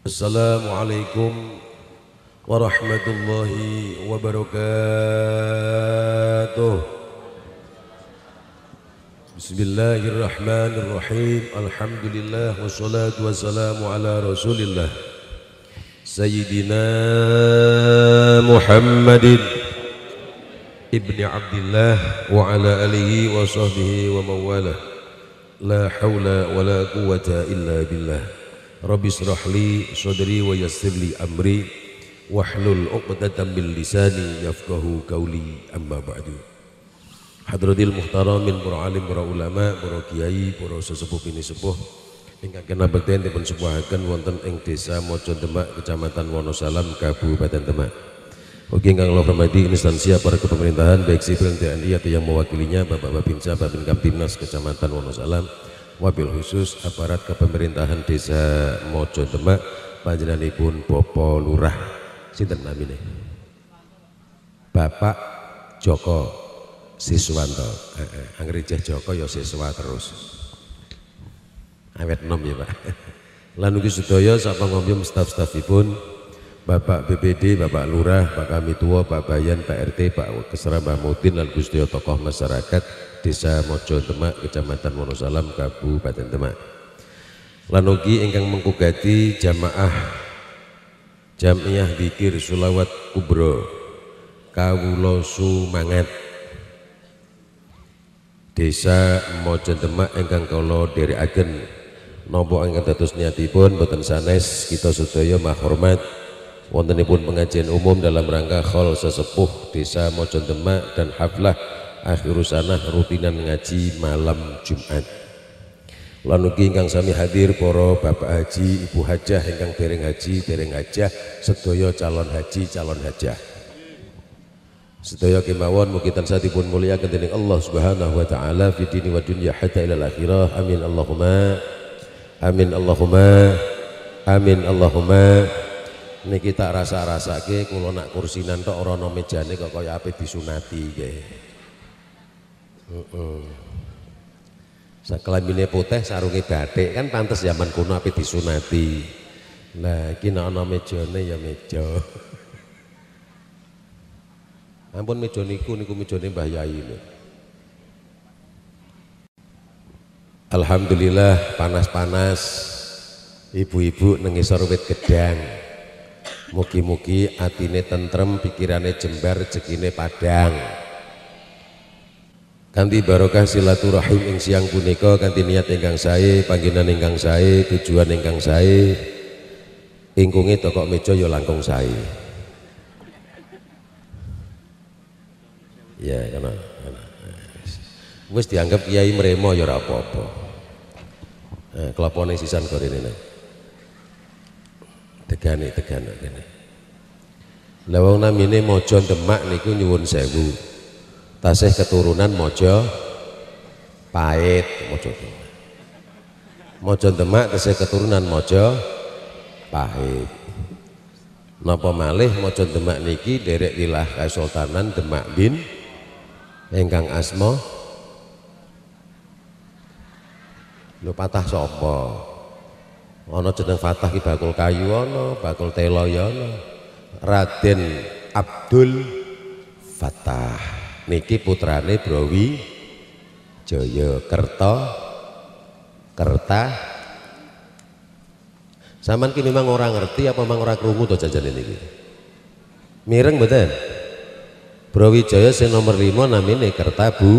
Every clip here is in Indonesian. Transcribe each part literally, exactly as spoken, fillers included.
Assalamualaikum warahmatullahi wabarakatuh. Bismillahirrahmanirrahim. Alhamdulillah wassalatu wassalamu ala Rasulillah Sayyidina Muhammadin ibni Abdillah wa ala alihi wa sahbihi wa mawalah. La hawla wa la quwwata illa billah. Rabbi shrah li sadri wa yassir li amri wahlul 'uqdatam min lisani yafqahu qawli, amma ba'du. Hadratil muhtaramin para alim, para ulama, para kiai, para sesepuh bini sepuh ingkang kena bekten dipun sepuhaken wonten ing Desa Mojo Demak, Kecamatan Wonosalam, Kabupaten Demak. Ugi ingkang kula hormati instansi aparat kepemerintahan baik sipil T N I atau yang mewakilinya, Bapak Babinsa, Babin Kamtibnas Kecamatan Wonosalam, wabil khusus aparat kepemerintahan Desa Mojo Demak, panjenenganipun Bapak Lurah sinten namine? Bapak Joko Siswanto. Heeh, anggere Joko ya siswa terus. Awet nom ya, Pak. Lan ugi sedaya sak pangombyom staf-stafipun, Bapak B P D, Bapak Lurah, Pak Kamitua, Pak Bayan, Pak R T, Pak Kesra, Mbah Mutin, lan Gusti tokoh masyarakat Desa Mojo Demak, Kecamatan Wonosalam, Kabupaten Demak. Lan ugi ingkang mengkugati jamaah Jamiah Dzikir Sholawat Kubro Kawula Sumangat Desa Mojo Demak ingkang kula dherekaken napa ingkang dados niatipun boten sanes kita sedaya mahormat wontenipun pengajian umum dalam rangka khol sesepuh Desa Mojo Demak dan haflah akhirus sanah rutinan ngaji malam Jumat. Lan ugi ingkang sami hadir para Bapak Haji, Ibu Hajah ingkang dereng haji, dereng hajah, sedaya calon haji, calon hajah. Sedaya kemawon mugi tansah dipun mulyakaken dening Allah Subhanahu wa taala fi dini wa dunya hatta ilal akhirah. Amin Allahumma. Amin Allahumma. Amin Allahumma. Niki tak rasa-rasake kula nak kursinan tok ora ana mejane kok kaya ape disunati nggih. Heeh. Saklambine putih sarunge batik kan pantes zaman kuno ape disunati. Lah iki nek ana mejane ya meja. Ampun meja niku niku mejane Mbah Yai niku. Alhamdulillah panas-panas ibu-ibu nang ngisor wit gedang. Mugi-mugi atine tentrem, pikirane jembar, rezekine padang. Kanthi barokah silaturahim ing siang punika kanthi niat ingkang sae, panggenan ingkang sae, tujuan ingkang sae, ingkunge tokok meja ya langkung sae. Ya karena, karena wis dianggap kiai mremo ya ora apa-apa. Nah, kelapone sisan gorene nek. Tegane tegane kene. Lah wong namine Mojo Demak niku nyuwun sewu. Tasih keturunan Mojo Pait, Mojo Demak. Mojo Demak tasih keturunan Mojo Pait. Napa malih Mojo Demak niki derek wilayah Kesultanan Demak bin ingkang asma lho Patah sapa? Ana jeneng Fatah ki bakul kayu ana, bakul tela ya ana. Raden Abdul Fatah niki putrane Brawi Jaya Kerta Kerta. Saman ki memang orang ngerti apa memang ora krungu to jajane niki? Mireng mboten? Brawijaya sing nomor lima namine Kertabu.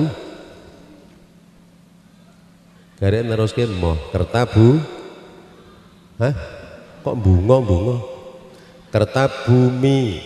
Garek neruske moh Kertabu. Hah? Kok bunga-bunga? Kertabumi.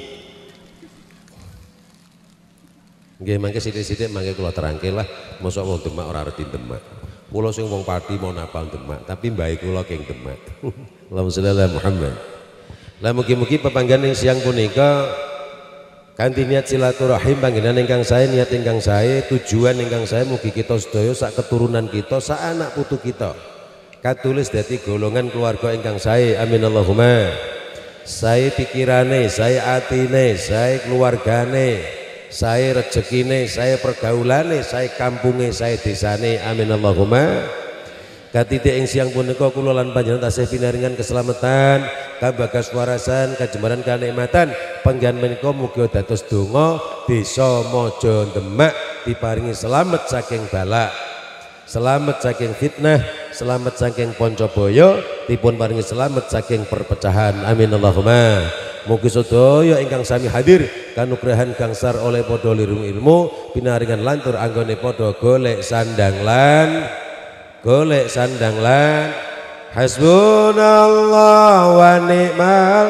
Nggih mangke sithik-sithik mangke kula terangke lah, mosok wong Demak ora arti Demak. Kula sing wong Pati mau napal Demak, tapi mbahe kula keng Demak. Allahumma sholli ala Muhammad. Lah mugi-mugi pepanggihan ing siang punika kanthi niat silaturahim panggenan ingkang sae, niat ingkang sae, tujuan ingkang sae mugi kita sedaya sak keturunan kita, sak anak putu kita katulis dadi golongan keluarga ingkang sae. Amin Allahumma. Sae pikirane, sae atine, sae keluargane, sae rezekine, sae pergaulane, sae kampunge, sae desane. Amin Allahumma. Katitik ing siang punika kula lan panjenengan tasih pinaringan keselamatan, kabagas warasan kajembaran kanikmatan panggihan menika mugi dados donga desa Maja Demak diparingi selamat saking bala, selamat saking fitnah, selamat saking Poncobaya, dipun paringi selamat saking perpecahan. Amin Allahumma. Mugi sedaya ingkang sami hadir kanugrahan gangsar oleh padha lirung ilmu pinaringan lantur anggone padha golek sandang lan golek sandang lan hasbunallah wa ni'mal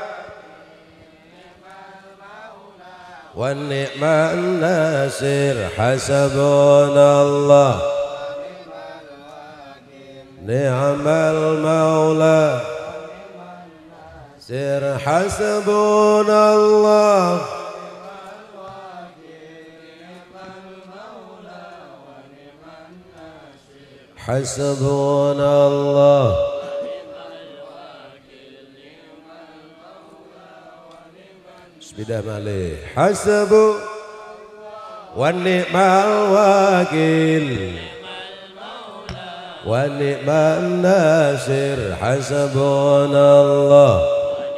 wa ni'man nasir hasbunallah ni'mal maula sir hasbunallah hasbunallah bismillahirrahmanirrahim hasbu wa ni'mal wakil wa ni'man nasir hasbunallah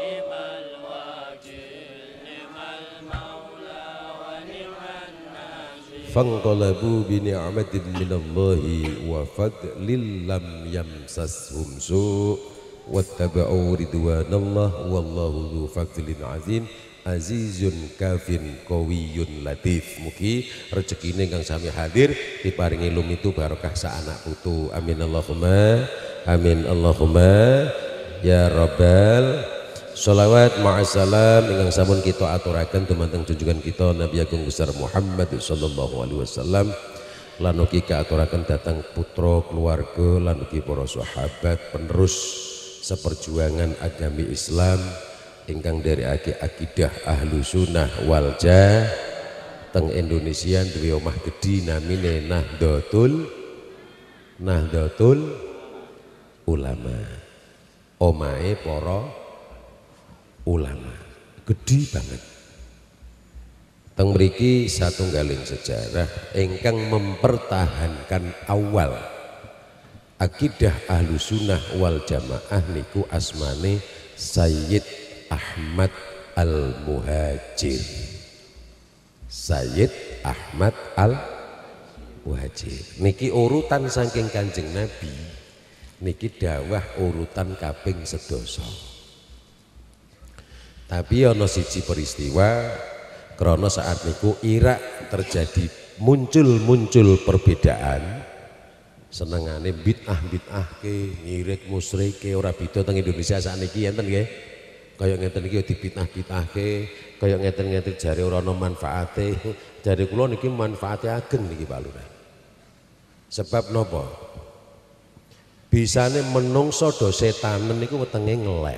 fanqalabu bi ni'matin minallahi wa fadlin lam yamsashum su' wattaba'u ridwanallah wallahu dzu fadlin azim azizun kafin qawiyyun latif. Mugi rezekine kang sami hadir diparingi lumitu barokah sa anak putu. Amin Allahumma amin Allahumma ya rabbal sholawat ma'asalam ingkang sampun kita aturaken dumateng junjungan kita Nabi Agung besar Muhammad sallallahu alaihi wasallam lan ugi kaaturaken dhateng putra keluarga lan ugi para sahabat penerus seperjuangan agami Islam ingkang nderekake akidah ahlu sunnah wal jamaah teng Indonesia duwe omah gedhi namine Nahdlatul Nahdlatul Ulama, omahe para ulama gede banget. Teng mriki satunggaling sejarah ingkang mempertahankan awal akidah ahlu sunnah wal jamaah niku asmane Sayyid Ahmad Al Muhajir. Sayyid Ahmad Al Muhajir niki urutan saking Kanjeng Nabi niki dawah urutan kaping sedasa. Tapi ana siji peristiwa krana saat niku Irak terjadi muncul-muncul perbedaan senengane bid'ah-bid'ah ke nyirik musyrike ora beda teng Indonesia sakniki enten nggih kaya ngeten iki dibid'ah-bid'ah ke kaya ngeten-ngeten jare ora ana manfaate jare kula niki manfaate ageng niki Pak Lurah. Sebab napa bisane menungso do setanen niku wetenge ngeleh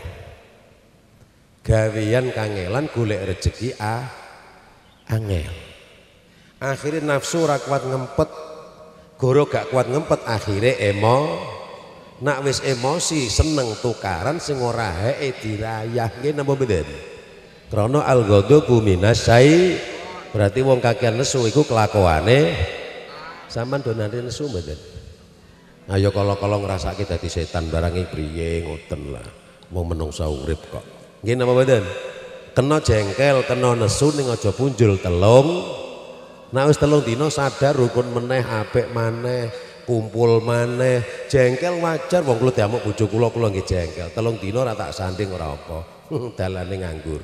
gawean kangelan golek rezeki a angel akhirnya nafsu ora kuat ngempet goro gak kuat ngempet akhirnya emo nak wis emosi seneng tukaran sing ora heke dirayah nggih napa mboten krana al ghadabu minasai berarti wong kakean nesu iku kelakuane sampean do nate nesu mboten ayo kala-kala ngrasake dadi setan barang priye ngoten lah wong menungsa urip kok nggih napa mboten kena jengkel kena nesu ning aja punjul telung nek wis telung dina sadar rukun meneh apik maneh kumpul maneh jengkel wajar wong kula diamuk bojo kula kula nggih jengkel telung dina ora tak sanding ora apa dalane nganggur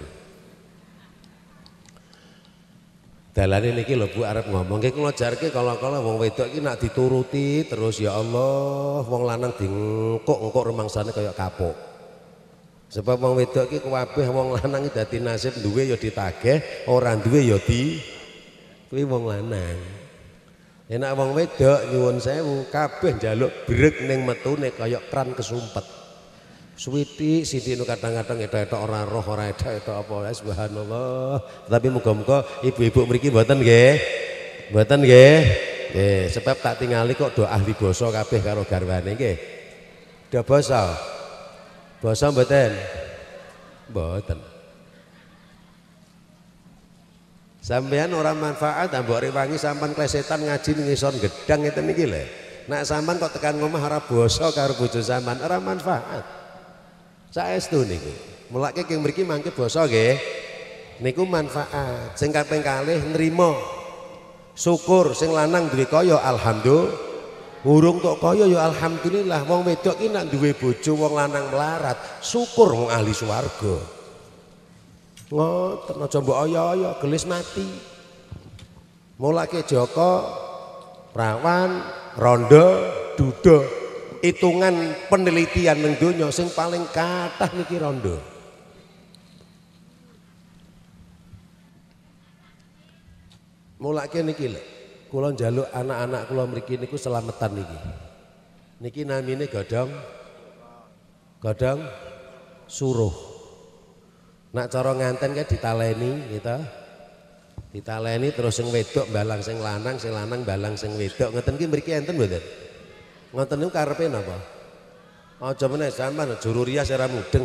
dalane niki lho Bu arep ngomong nggih kula jarke kala-kala wong wedok iki nak dituruti terus ya Allah wong lanang dingkuk-engkuk rumangsane kaya kapuk. Sebab wong wedok iki kabeh wong lanang iki dadi nasib duwe ya ditagih, ora duwe ya di kuwi wong lanang. Enak wong wedok nyuwun sewu kabeh njaluk brek ning metune kaya kran kesumpet. Suwiti sithik kadang-kadang etok-etok ora roh ora etok-etok apa subhanallah. Tapi muga-muga ibu-ibu mriki mboten nggih. Mboten nggih. Nggih, sebab tak tingali kok do ahli basa kabeh karo garwane nggih. Do basa. Basa mboten? Mboten. Sampeyan ora manfaat mbok rewangi sampean klesetan ngaji ning ngisor gedang ngeten iki lho. Nek sampean kok tekan ngomah ora basa karo bojo sampean ora manfaat. Saestu niku. Mulake king mriki mangke basa nggih. Niku manfaat. Sing kaping kalih nrimo. Syukur sing lanang duwe kaya alhamdulillah. Urung tok kaya ya alhamdulillah. Wong wedok ki nek duwe bojo wong lanang melarat, syukur wong ahli swarga. Ngoten aja mbok aya-aya gelis mati. Mulake Joko, Prawan, Rondo, Duda. Hitungan penelitian ning donya sing paling kathah niki Rondo. Mulake niki lho. Kula njaluk anak-anak kula mriki niku selametan niki. Niki namine godhong godhong suruh. Nak cara nganten kae ditaleni gitu. Ditaleni terus sing wedok balang sing lanang, sing lanang balang sing wedok. Ngeten ki mriki enten mboten? Ngoten niku karepe napa? Aja meneh sampean juru rias ora mudeng.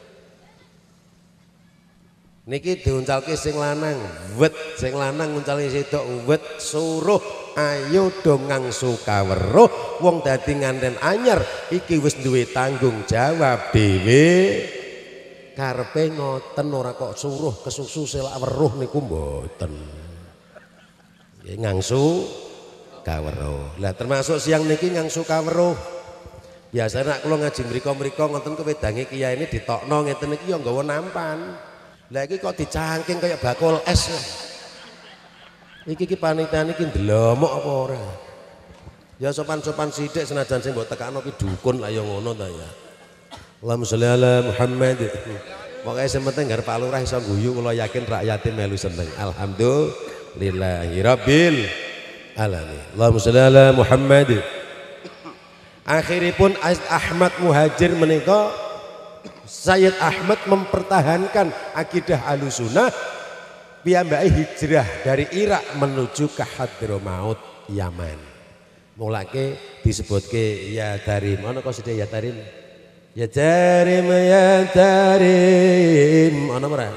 Niki diuncalke sing lanang, wet sing lanang nguncalke sedok wet suruh ayo dong ngangsu kaweruh wong dadi nganten anyar iki wis duwe tanggung jawab dhewe. Karepe ngoten ora kok suruh kesusu selak weruh niku mboten. Nggih ngangsu kaweruh. Lah termasuk siang niki ngangsu kaweruh. Biasa nek kula ngaji mriko-mriko ngoten kewedange kiai ini ditokno ngeten iki ya nggawa nampan. Lah iki kok dicangking kaya bakul es. Iki ki panitia niki ndelomok apa ora? Ya sopan-sopan sithik senajan sing mbok tekakno ki dukun lah ya ngono ta ya. Allahumma sholli ala Muhammad. Pokoke sing penting garep Pak Lurah iso guyu kula yakin rakyate melu seneng. Alhamdulillahirabbil alamin. Allahumma sholli ala Muhammad. Akhiripun Ahmad Muhajir menika Sayyid Ahmad mempertahankan akidah Ahlussunnah. Piyambake hijrah dari Irak menuju ke Hadramaut Yaman. Mulake disebutke ya Tarim. Ana kok sithik ya Tarim. Ya Tarim ya Tarim. Ana ora?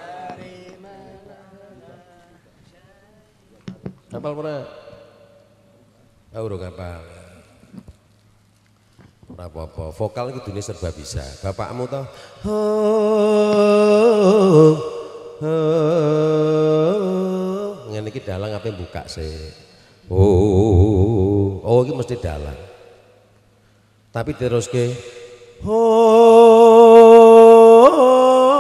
Kapal ora? Ora kapal. Ora apa-apa, vokal iki dunia serba bisa. Bapakmu toh. Ngene iki dalang apa buka sih. Oh, oh iki mesti dalang. Tapi terus ke oh,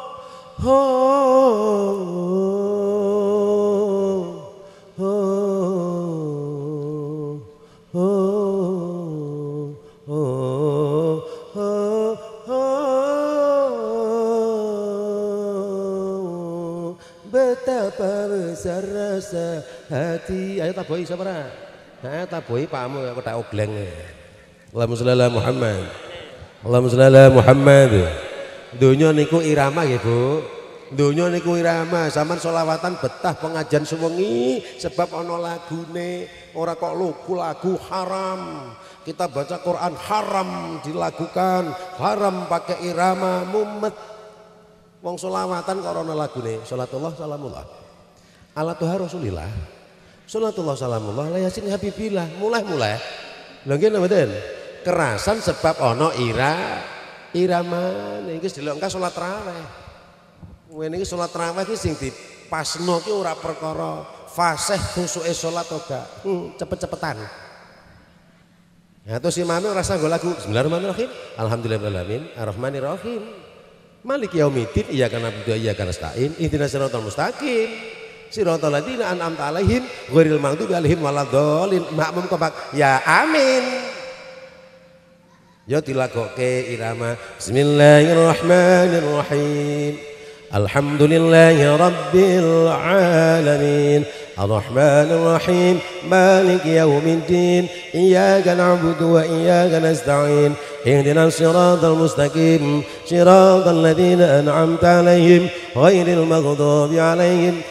betapa besar rasa hati. Ayo tabohi sapa ora? Ha tabohi pakmu kok tak ogleng. Allahumma sholli ala Muhammad. Allahumma sholli ala Muhammad. Donya niku irama nggih, Bu. Donya niku irama, sampean selawatan betah pengajian sewengi sebab ana lagune, ora kok lugu lagu haram. Kita baca Quran haram dilakukan, haram pakai irama mumet. Wong selawatan kok ana lagune, salatullah salamullah. Ala tuha Rasulillah. Salatullah salamullah la yasin habibillah. Mulai-mulai. Lha nggih mboten? Kerasan sebab ana ira irama niki delok engka salat tarawih. Ngene iki salat tarawih iki sing dipasno ki ora perkara fasih khusuke salat to gak. Hmm, cepet-cepetan. Ya terus imame ora usah nggo lagu Bismillahirrahmanirrahim. Alhamdulillahirabbil alamin, arrahmanirrahim. Maliki yaumiddin, iyyaka na'budu wa iyyaka nasta'in. Ihdinas siratal mustaqim. Siratal ladzina an'amta 'alaihim ghairil maghdubi 'alaihim waladdallin. Makmum kompak, ya amin. Ya dilagokke irama Bismillahirrahmanirrahim. Alhamdulillahi rabbil alamin. Ar-Rahmanir-Rahim. Maliki yaumiddin. Iyyaka na'budu wa iyyaka nasta'in. Ihdinas siratal mustaqim. Siratal ladzina an'amta 'alaihim ghairil maghdubi 'alaihim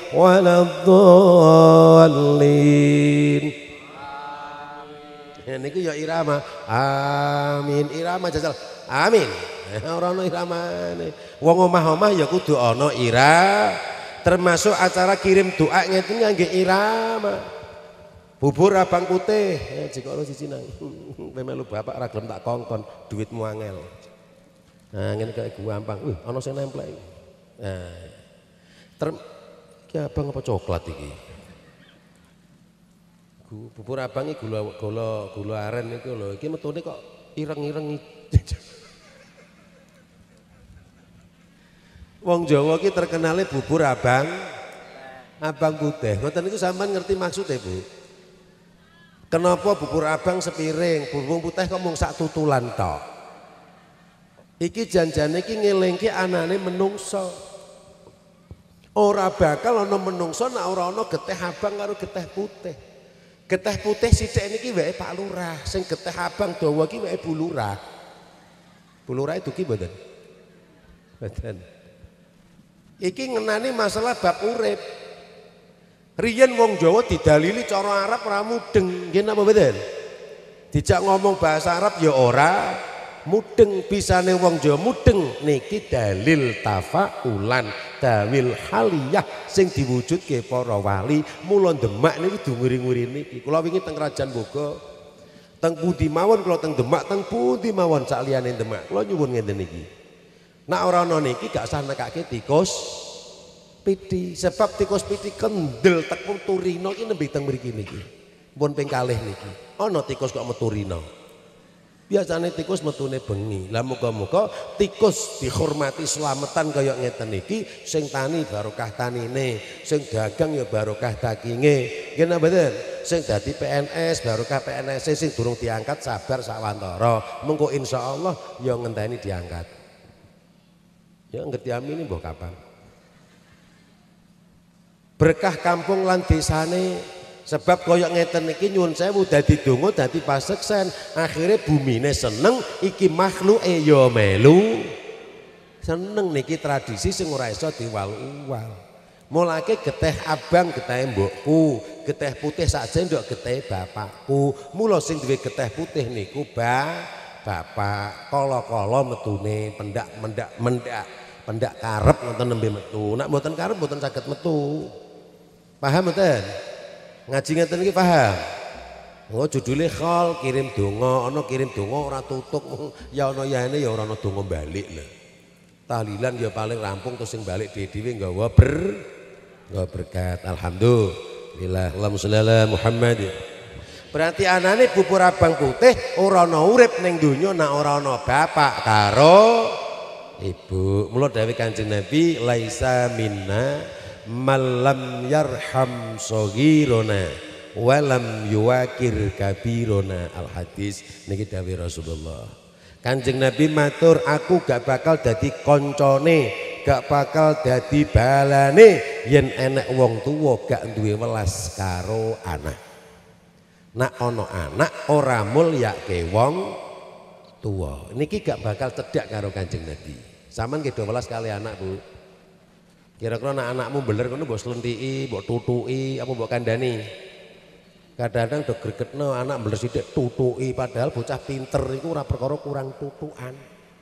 waladdallin. Niku ya irama. Amin. Irama jajal. Amin. Ora ana iramane. Wong omah-omah ya kudu ana ira. Termasuk acara kirim doa ngeten ngangge irama. Bubur abang putih. Ya jika ono siji nang. Kowe melu bapak ra gelem tak kongkon, duitmu angel. Nah, ngene kaya gampang. Wih, ana sing nemplek. Nah. Term iki abang apa coklat iki? Bubur abang iki gula gula gula aren niku lho. Iki metune kok ireng-ireng. Wong Jawa iki terkenale bubur abang abang putih. Ngoten niku sampean ngerti maksudnya, Bu? Kenapa bubur abang sepiring, bubur putih kok mung sak tutulan tok? Iki janjane iki ngelingke anane menungso. Ora bakal ana menungso nek ora ana getih abang karo getih putih. Getih putih sithik niki wae Pak Lurah, sing getih abang dawa iki wae Bu Lurah. Bu Lurah dugi mboten? Mboten. Iki ngenani masalah bab urip. Riyen wong Jawa didalili cara Arab ora mudeng, nggih napa mboten? Dijak ngomong bahasa Arab ya ora mudeng, bisane wong Jawa mudeng niki dalil tafaulan, dalil haliyah sing diwujudke para wali. Mula Demak niku dunguri-nguri niki. Kula wingi teng Krajan Boga, teng pundi mawon kula teng Demak, teng pundi mawon sak liyane Demak. Kula nyuwun ngenten niki. Nek ora ana niki gak usah nekake tikus piti, sebab tikus piti kendel tek metu rina iki nembe teng mriki niki. Pun ping kalih niki. Ana tikus kok metu rina. Biasane tikus metune bengi. Lah muga-muga tikus dihormati slametan kaya ngeten iki, sing tani barokah tanine, sing dagang ya barokah daginge. Nggih napa mboten? Sing dadi P N S barokah P N S sing durung diangkat sabar sawantara. Mengko insyaallah ya ngenteni diangkat. Ya ngerti amin mbah kapan. Berkah kampung lan desane. Sebab koyok ngeten iki nyuwun sewu dadi donga dadi paseksen, akhirnya bumine seneng, iki makhluke ya melu seneng. Niki tradisi sing ora iso diwal-uwal. Mulake getih abang getih mbokku, getih putih sak sendok getih bapakku. Mula sing duwe getih putih niku ba bapak. Kala-kala metune pendak mendak mendak pendak karep ngoten nembe metu. Nek mboten karep mboten saged metu. Paham mboten? Ngaji ngeten iki paham? Oh judule khol kirim donga, ana kirim donga ora tutuk ya ana yane ya ora ana donga balik lho. Tahlilan ya paling rampung terus sing balik dhewe-dhewe nggawa ber nggawa berkat. Alhamdulillah. Allahumma sholli ala Muhammad. Berarti anane bubur abang putih ora ana urip ning donya nek ora ana bapak karo ibu. Mula dawuh Kanjeng Nabi laisa minna malam yarham soghirona walam yuwakir kabirona. Al hadis niki dawuh Rasulullah. Kanjeng Nabi matur, aku gak bakal dadi koncone, gak bakal dadi balane yen enek wong tuwa gak duwe welas karo anak. Nak ana anak ora mulyake wong tuwa, niki gak bakal cedhak karo Kanjeng Nabi. Saman nggih do welas kali anak, Bu. Kira-kira anak anakmu beler kono mbok slentiki, mbok tutuki, apa mbok kandhani? Kadang-kadang do gregetno anak beler sithik tutuki, padahal bocah pinter iku ora perkara kurang tutukan.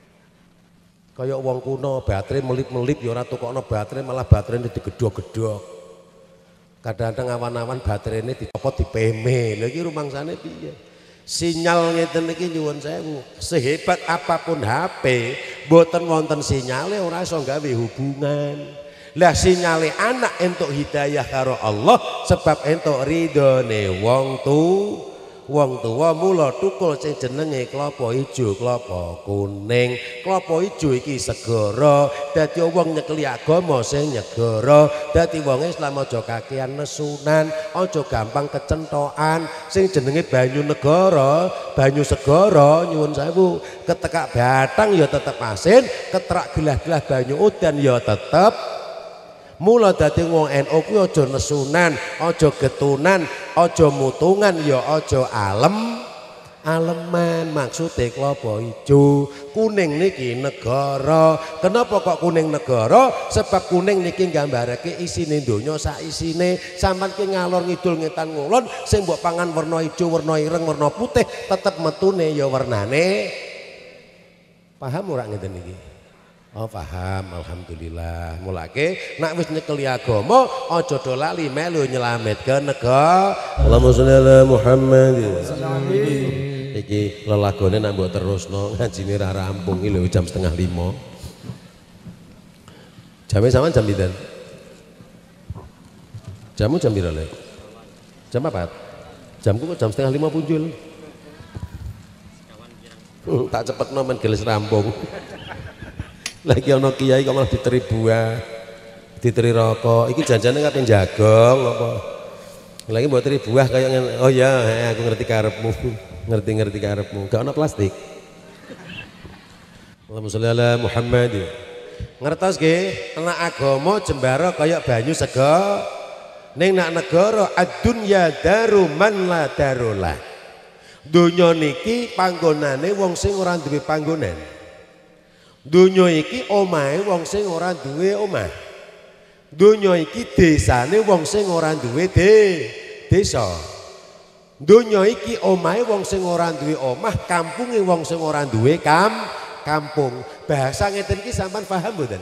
Kaya wong kuno baterai melip-melip ya ora tukokno baterai, malah baterainya digedhog-gedhog. Kadang-kadang awan-awan baterainya dicopot dipeme. Lha iki rumangsane piye? Sinyal ngeten iki nyuwun sewu, sehebat apapun H P mboten wonten sinyale ora iso gawe hubungan. Lah sinyale anak entuk hidayah karo Allah sebab entuk ridhone wong tu wong tuwa. Mula tukul sing jenenge klapa ijo klapa kuning. Klapa ijo iki segara, dadi wong nyekeli agama sing nyegara. Dadi wong Islam aja kakean nesunan, aja gampang kecentokan. Sing jenenge banyu negara, banyu segara nyuwun sewu, ketekak batang ya tetep asin, ketrak gelah-gelah banyu udan ya tetep. Mula dadi wong N U kuwi aja nesunan, aja getunan, aja mutungan, ya aja alem aleman. Maksude klapa ijo, kuning niki negara. Kenapa kok kuning negara? Sebab kuning niki nggambarake isine donya sak isine. Sampeyan ki ngalor ngidul ngetan ngulon, sing mbok pangan warna ijo, warna ireng, warna putih, tetep metune ya warnane. Paham ora ngeten iki? Oh paham, alhamdulillah. Mulake nak wis nyekeli agama aja do lali melu nyelametke negara. Allahumma sholli ala Muhammad. Iki lelagone nak mbok terusno ngajine ra rampung iki lho jam setengah lima. Jamnya sama jam pinten? Jamu jam pira le? Jam apa? Jamku kok jam setengah lima punjul. Hmm, tak cepet nomen gelis rampung. Lagi ana kiai kok malah diteri buah, diteri rokok. Iki janjane ngapain jagong apa? Lagi buat teri buah kayak oh ya, aku ngerti karepmu. Ngerti-ngerti karepmu. Gak ana plastik. Allahumma sholli ala Muhammad. Ngertos nggih, ana agama jembara kayak banyu sega. Ning nak negara ad-dunya daru man la darulah. Donya niki panggonane wong sing ora duwe panggonan. Donya iki omahe wong sing ora duwe omah. Donya iki desane wong sing ora duwe de desa. Donya iki omahe wong sing ora duwe omah, kampunge wong sing ora duwe kam kampung. Bahasa ngeten iki sampean paham mboten?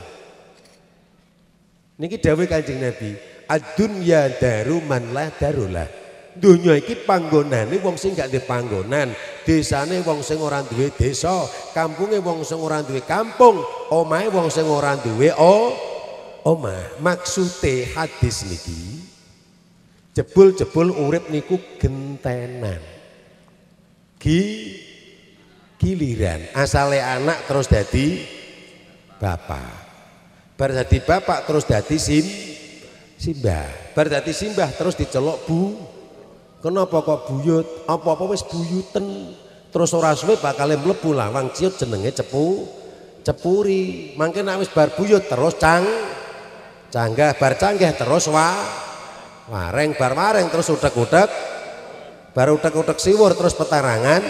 Niki dawuh Kanjeng Nabi, ad-dunya daru man la darulah. Donya iki panggonane wong sing gak duwe panggonan, desane wong sing ora duwe desa, kampunge wong sing ora duwe kampung, omahe wong sing ora duwe o omah. Maksude hadis niki jebul-jebul urip niku gentenan. Gi giliran asale anak terus dadi bapak. Bar dadi bapak terus dadi sim simbah. Bar dadi simbah terus diceluk bu. Kenapa kok buyut? Apa-apa wis buyuten. Terus ora suwe bakal mlebu lawang ciut jenenge cepu cepuri. Mangke nek wis bar buyut terus cang canggah, bar canggah terus wa wareng, bar wareng terus utek-utek, bar utek-utek siwur terus petarangan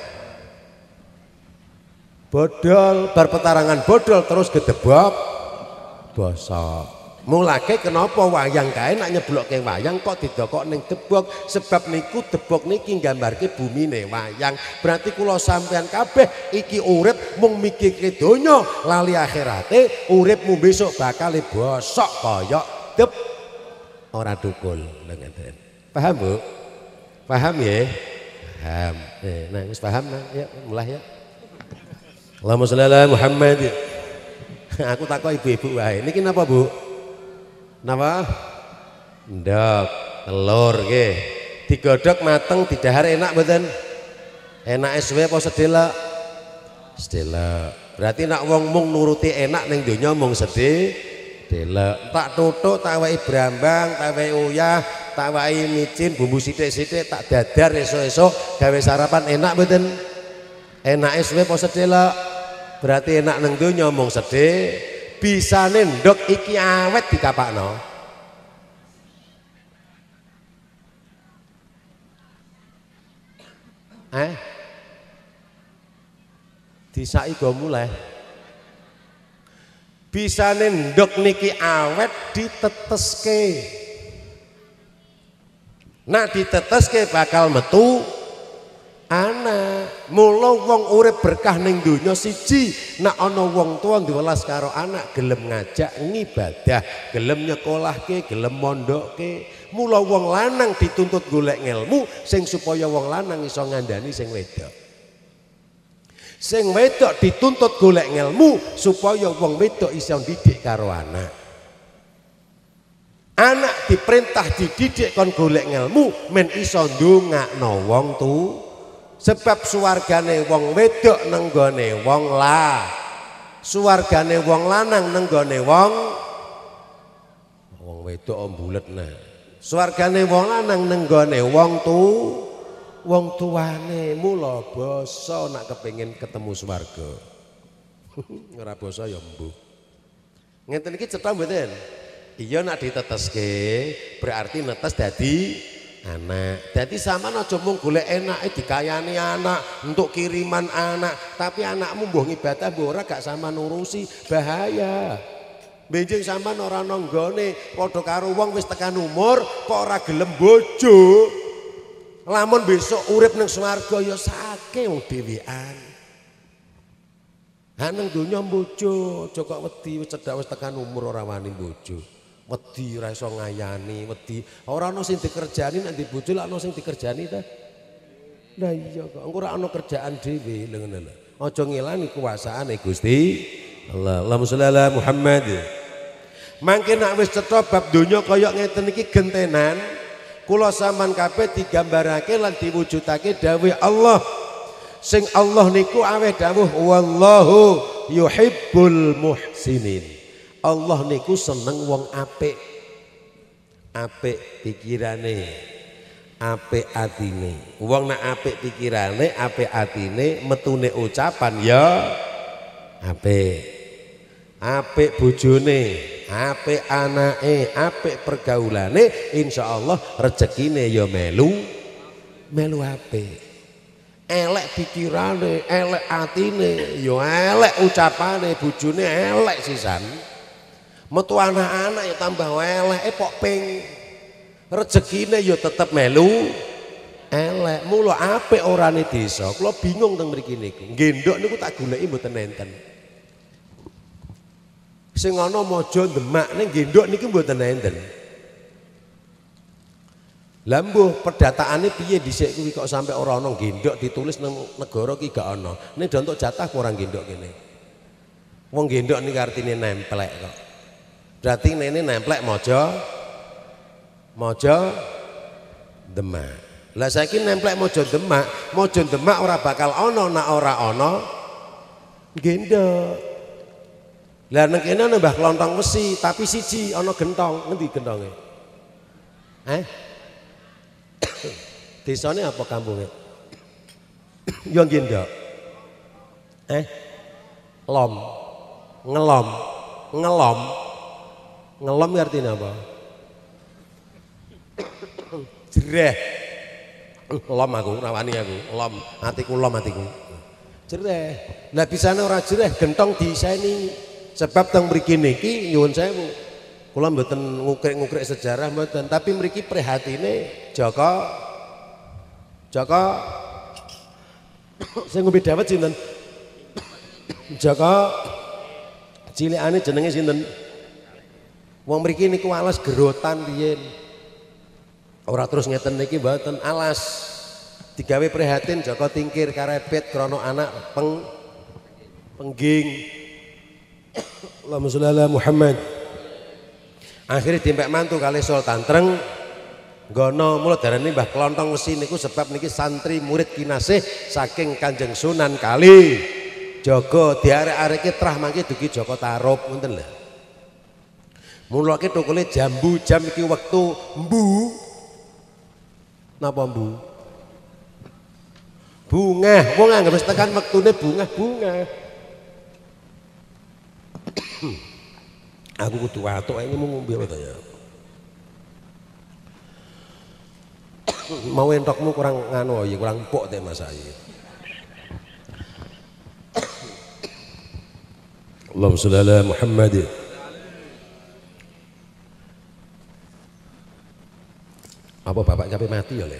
bodol, bar petarangan bodol terus gedebok bosok. Mulake kenapa wayang kae nak nyeblokke wayang kok didokok ning debok? Sebab niku debok niki nggambarke bumine wayang. Berarti kula sampean kabeh iki urip mung mikirke donya, lali akhirate uripmu besok bakal bosok kaya deb ora tukul. Ngeten. Paham, Bu? Paham ya? Paham. Eh, nah wis paham nah, ya mulai ya. Allahumma sholli ala Muhammad. Aku takok ibu-ibu wae. Niki napa, Bu? Napa? Ndok, telur nggih. Digodhog mateng didahar enak mboten? Enak suwe apa sedelek? Sedelek. Berarti nak wong mung nuruti enak ning donya mung sedhe delek. Tak tutuk, tak wae brambang, tak wae uyah, tak wae micin, bumbu sithik-sithik tak dadar esuk-esuk gawe sarapan enak mboten? Enake suwe apa sedelek? Berarti enak ning donya mung sedhe. Bisane ndok iki awet dikapakno. Eh? Disaki go mulai. Bisane ndok niki awet diteteske. Nah diteteske bakal metu anak. Mula wong urip berkah ning donya siji, nek ana wong tua diwelas karo anak gelem ngajak ngibadah, gelem nyekolahke, gelem mondokke. Mula wong lanang dituntut golek ngelmu sing supaya wong lanang iso ngandani sing wedok. Sing wedok dituntut golek ngelmu supaya wong wedok iso didik karo anak. Anak diperintah dididik kon golek ngelmu men iso ndongakno wong tu. Sebab suwargane wong wedok nenggone wong la, suwargane wong lanang nenggone wong wong wedok ombulet nah, suwargane wong lanang nenggone wong tu wong tuane. Mula basa nak kepengin ketemu swarga ora basa ya mbuh. Ngeten iki cetha mboten? Iya nak diteteske berarti netes dadi anak. Jadi sama aja mung golek enake dikayani anak untuk kiriman anak, tapi anakmu mbuh ngibadah mbuh ora gak sama nurusi, bahaya. Benjing sampean ora nanggone padha karo wong wis tekan umur kok ora gelem bojo. Lamun besok urip ning swarga ya sake wong dhewean. Ha ning donya bojo, aja kok wedi wis cedhak wis tekan umur ora wani bojo. Wedi ora iso ngayani, wedi ora ana sing dikerjani nek ndi bojo lak ana sing dikerjani ta. Lah iya kok engko ora ana kerjaan dhewe lho ngono lho. Aja ngilani kuasaane Gusti Allah. Allahumma sholli ala Muhammad. Mangke nek wis cetha bab donya kaya ngeten iki gentenan, kula sampean kabeh digambarake lan diwujudake dawuh Allah. Sing Allah niku aweh dawuh wallahu yuhibbul muhsinin. Allah niku seneng wong apik. Apik pikirane, apik atine. Wong nek apik pikirane, apik atine, metune ucapan ya apik. Apik bojone, apik anake, apik pergaulane, insyaallah rezekine ya melu melu apik. Elek pikirane, elek atine, ya elek ucapane, bojone elek sisan. Metu anak-anak ya tambah elek, pok ping. Rezekine ya tetep melu elek. Mula apik orane desa. Kula bingung teng mriki niku. Gendhok niku tak goleki mboten enten. Sing ana Maja Demak ning gendhok niki mboten enten. Lah mbuh pedataane piye dhisik kuwi kok sampe ora ana gendhok ditulis nang negara ki gak ana. Ning do entuk jatah apa ora gendhok kene. Wong gendhok niki artine nemplek kok. Berarti nene nemplek Maja Maja Demak. Lah saiki nemplek Maja Demak, Maja Demak ora bakal ana nek ora ana gendhok. Lah nang kene ana Mbah Klontong Wesi, tapi siji ana gentong. Ngendi gentonge? Eh? Desane apa kampungnya? Yo gendhok. Eh? Lom. Ngelom. Ngelom. Ngelom artinya apa? Jereh. Lom aku, rawani aku. Lom, hatiku lom hatiku. Jereh. Lah bisane ora jereh, gentong diseni. Sebab teng mriki niki nyuwun sewu. Kula mboten ngukrik-ngukrik sejarah mboten, tapi mriki prihatine Joko Joko sing ngombe dawet sinten? Joko cilikane jenenge sinten? Wong mriki niku alas gerotan riyen. Ora terus ngeten niki mboten alas. Digawe prihatin Joko Tingkir karepet krana anak peng pengging. Allahumma sholli ala Muhammad. Akhirnya dimpek mantu kali Sultan Treng Gono mulut darane Mbah Klontong Wesi niku sebab niki santri murid kinasih saking Kanjeng Sunan Kali Jaga diarek-areke trah mangke dugi Joko Tarub ngoten lho. Mula ki tukule jambu jam iki wektu mbu. Napa mbu? Bunga, wong anggere wis tekan wektune bunga-bunga. Aku kudu watuk ini mau ngombe apa ya? Mau entokmu kurang nganu ya, kurang empuk teh Mas Ayi. Allahumma sholli ala Muhammad. Apa bapak capek mati ya le?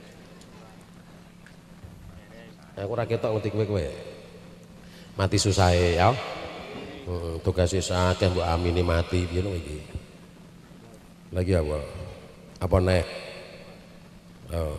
Aku ora ketok ngerti kowe-kowe. Mati susah ya. Hmm, tugasnya sakeh mbok amini mati piye lho iki. Lagi apa? Apa nek? Oh.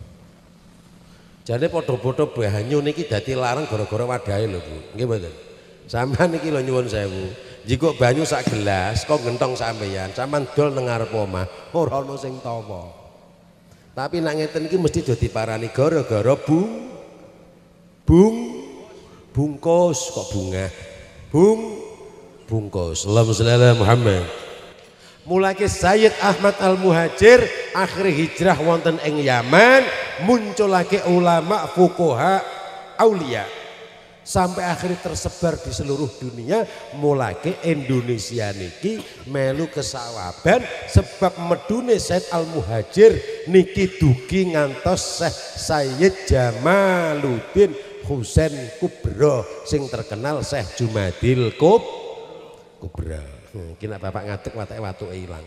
Jane padha-padha banyu niki dadi larang gara-gara wadahe lho, Bu. Nggih mboten? Sampeyan niki lho nyuwun sewu. Jika banyu sak gelas kok gentong sampeyan, sampean dol nang ngarep omah, ora ana sing tawa. Tapi nek ngeten iki mesti do diparani gara-gara bung bung bungkus kok bunga. Bung bungkus. Allahumma sholli ala Muhammad. Mulai Sayyid Ahmad Al-Muhajir akhir hijrah wonten ing Yaman, munculake ulama fuqaha aulia sampai akhirnya tersebar di seluruh dunia. Mulai Indonesia niki melu kesawaban sebab medune Sayyid Al-Muhajir niki dugi ngantos Syekh Sayyid Jamaluddin Husain Kubro sing terkenal Syekh Jumadil Kub Kubra. Hmm, kena bapak ngadeg watake watuke ilang.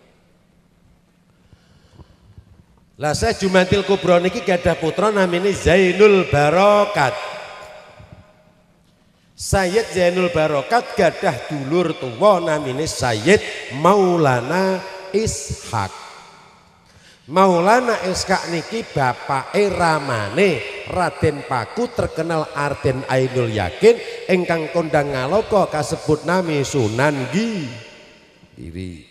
Lah Syekh Jumadil Kubro niki gadah putra namine Zainul Barokat. Sayyid Zainul Barokat gadah dulur tuwa namine Sayyid Maulana Ishaq. Maulana Ishaq niki bapake ramane Raden Paku terkenal Arden Ainul Yakin ingkang kondang ngaloka kasebut nami Sunan Giri.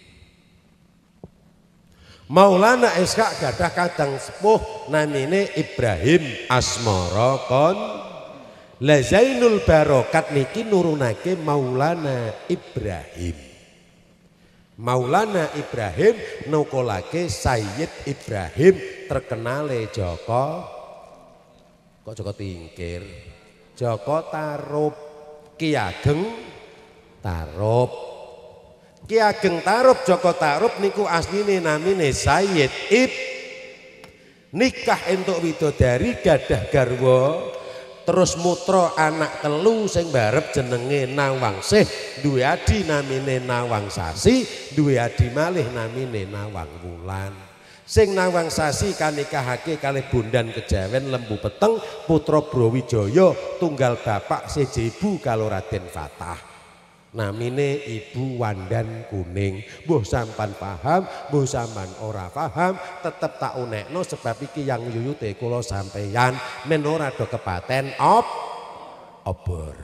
Maulana Ishaq gadah kadang sepuh namine Ibrahim Asmara kon. La Zainul Barokat niki nurunake Maulana Ibrahim. Maulana Ibrahim nukolake Sayyid Ibrahim terkenale Joko kok Joko Tingkir, Joko Tarub, Ki Ageng Tarub. Ki Ageng Tarub Joko Tarub niku asline namine Sayyid Ib. Nikah entuk widodari gadah garwa terus mutra anak telu sing barep jenenge Nawangsih, duwe adi namine Nawangsasi, duwe adi malih namine Nawang Wulan. Sing Nawangsasi kanikahake kalih Bondan Kejawen Lembu Peteng putra Brawijaya tunggal bapak seje ibu karo Raden Fatah. Namine Ibu Wandan Kuning. Mbuh sampan paham, mbuh sampan ora paham, tetep tak unekno sebab iki yang yuyute kula sampeyan men ora do kepaten op obor.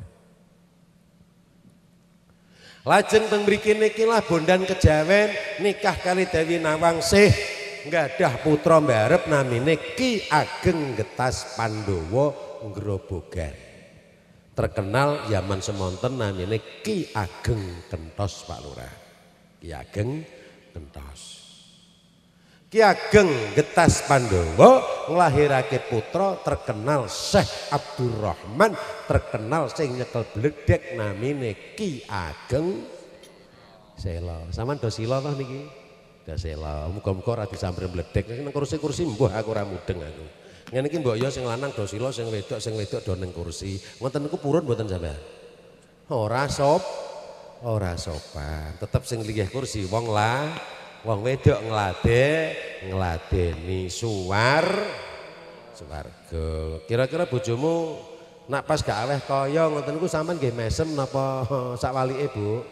Lajeng teng mriki niki lah Bondan Kejawen nikah kali Dewi Nawangsih nggadah putra mbarep namine Ki Ageng Getas Pandhawa Grobogan. Terkenal zaman semonten namanya Ki Ageng Kentos Pak Lurah. Ki Ageng Kentos. Ki Ageng Getas Pandhawa nglahirake putra terkenal Syekh Abdurrahman, terkenal sing nyekel bledek namine Ki Ageng Sela. Saman do sila toh niki? Do sela. Muga-muga ora disamper bledek. Nang kursi-kursi mbuh aku ora mudeng aku. Ngene iki mbok ya sing lanang do sila, sing wedok sing wedok do ning kursi. Ngoten niku purun mboten sampean? Ora sop, ora sopan. Tetep sing linggih kursi wong lah, wong wedok nglade, ngladeni suwar suwarga. Kira-kira bojomu nak pas gak aweh kaya ngoten niku sampean nggih mesem napa sak walike, Bu?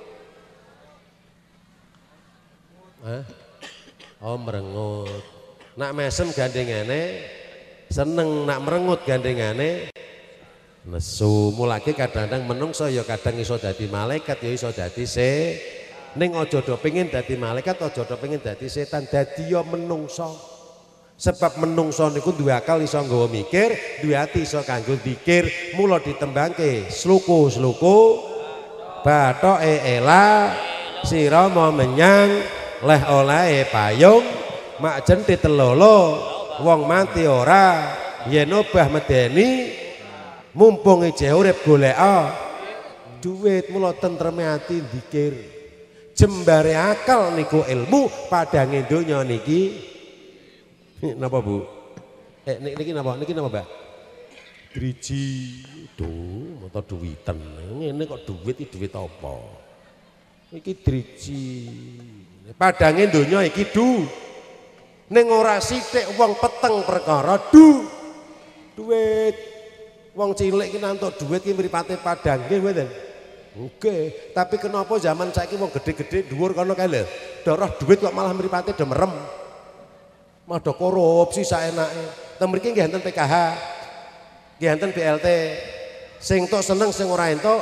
Hah? Oh, merengut. Nak mesem gandengane seneng, nak merengut gandengane nesu. Mulake kadang-kadang menungso ya kadang iso dadi malaikat ya iso dadi se ning aja do pengin dadi malaikat, aja do pengin dadi setan, dadi ya menungso. Sebab menungso niku duwe akal iso nggawa mikir, duwe ati iso kanggo dzikir. Mula ditembangke sluku-sluku bathoke ela sira mau menyang leh olehe payung mak jentit telolo. Wong mati ora yen obah medeni mumpung ijeh urip goleka duit. Mula tentreme ati dzikir. Jembare akal niku ilmu, padange donya niki napa Bu? Eh niki napa? Niki napa Mbak? Driji. Duh, mata duwiten. Ngene kok duit iki duit apa? Iki driji. Padange donya iki du. Ning ora sithik wong peteng perkara du duit. Wong cilik ki nantuk duit ki mripate padang nggih mboten? Nggih, tapi kenapa zaman saiki wong gede-gede dhuwur kono kae lho. Doroh duit kok malah mripate do merem. Malah korupsi saenake. Teng mriki nggih enten P K H. Nggih enten B L T. Sing tok seneng sing ora entuk.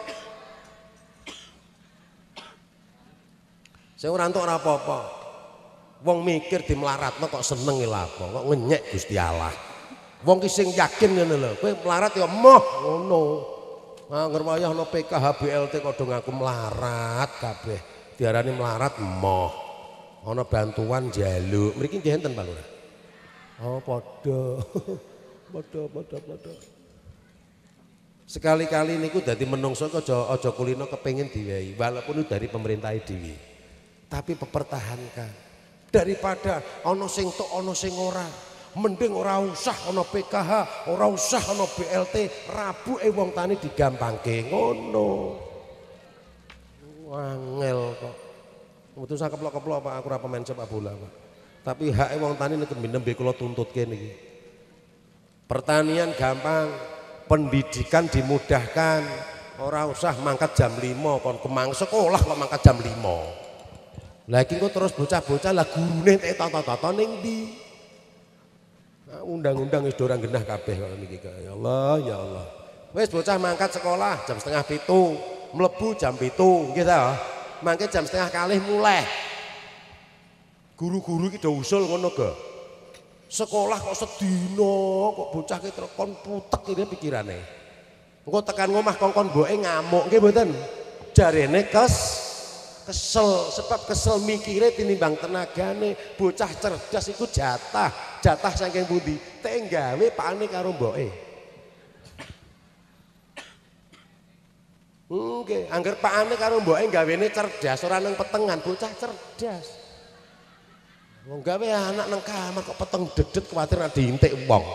Sing ora entuk ora apa-apa. Wong mikir dimlaratno kok seneng lha apa, kok ngenyek Gusti Allah. Wong ki sing yakin ngene lho, kowe melarat ya moh ngono. Angger wayah ana P K H B L T kok do ngaku melarat kabeh. Diarani melarat moh. Ana bantuan njaluk. Mriki nggih enten Pak Lurah. Oh padha. Padha padha padha. Sekali-kali niku dadi menungso kok aja aja kulino kepengin diwehi walaupun dari pemerintah dhewe. Tapi pepertahankan. Daripada ana sing tok ana sing ora, mending ora usah ana P K H, ora usah ana B L T, rabuke wong tani digampangke ngono. Wangel kok. Mboten usah keplok-keplok Pak, aku ora pemain sepak bola Pak. Tapi hake wong tani nek nembe kula tuntutke niki. Pertanian gampang, pendidikan dimudahkan, ora usah mangkat jam lima kon kemang sekolah kok mangkat jam lima. Lagi kok terus bocah-bocah lah gurune tek tata-tata ning ndi? Nah, undang-undang wis dorang genah kabeh kok niki. Ya Allah, ya Allah. Wis bocah mangkat sekolah jam setengah pitu, mlebu jam pitu, nggih ta? Mangke jam setengah kalih mulai. Guru-guru iki do usul ngono ga. Sekolah kok sedina kok bocah ki terekon putek iki pikirane. Engko tekan ngomah kongkon mboke ngamuk nggih mboten. Jarene kes kesel, sebab kesel mikire tinimbang tenagane. Bocah cerdas iku jatah, jatah saking pundi? Tek gawe pakane karo mboke. Nggih, angger pakane karo mboke gawene cerdas, ora nang petengan, bocah cerdas. Wong gawe anak nang kamar kok peteng dedet kuwatir nek diintik wong.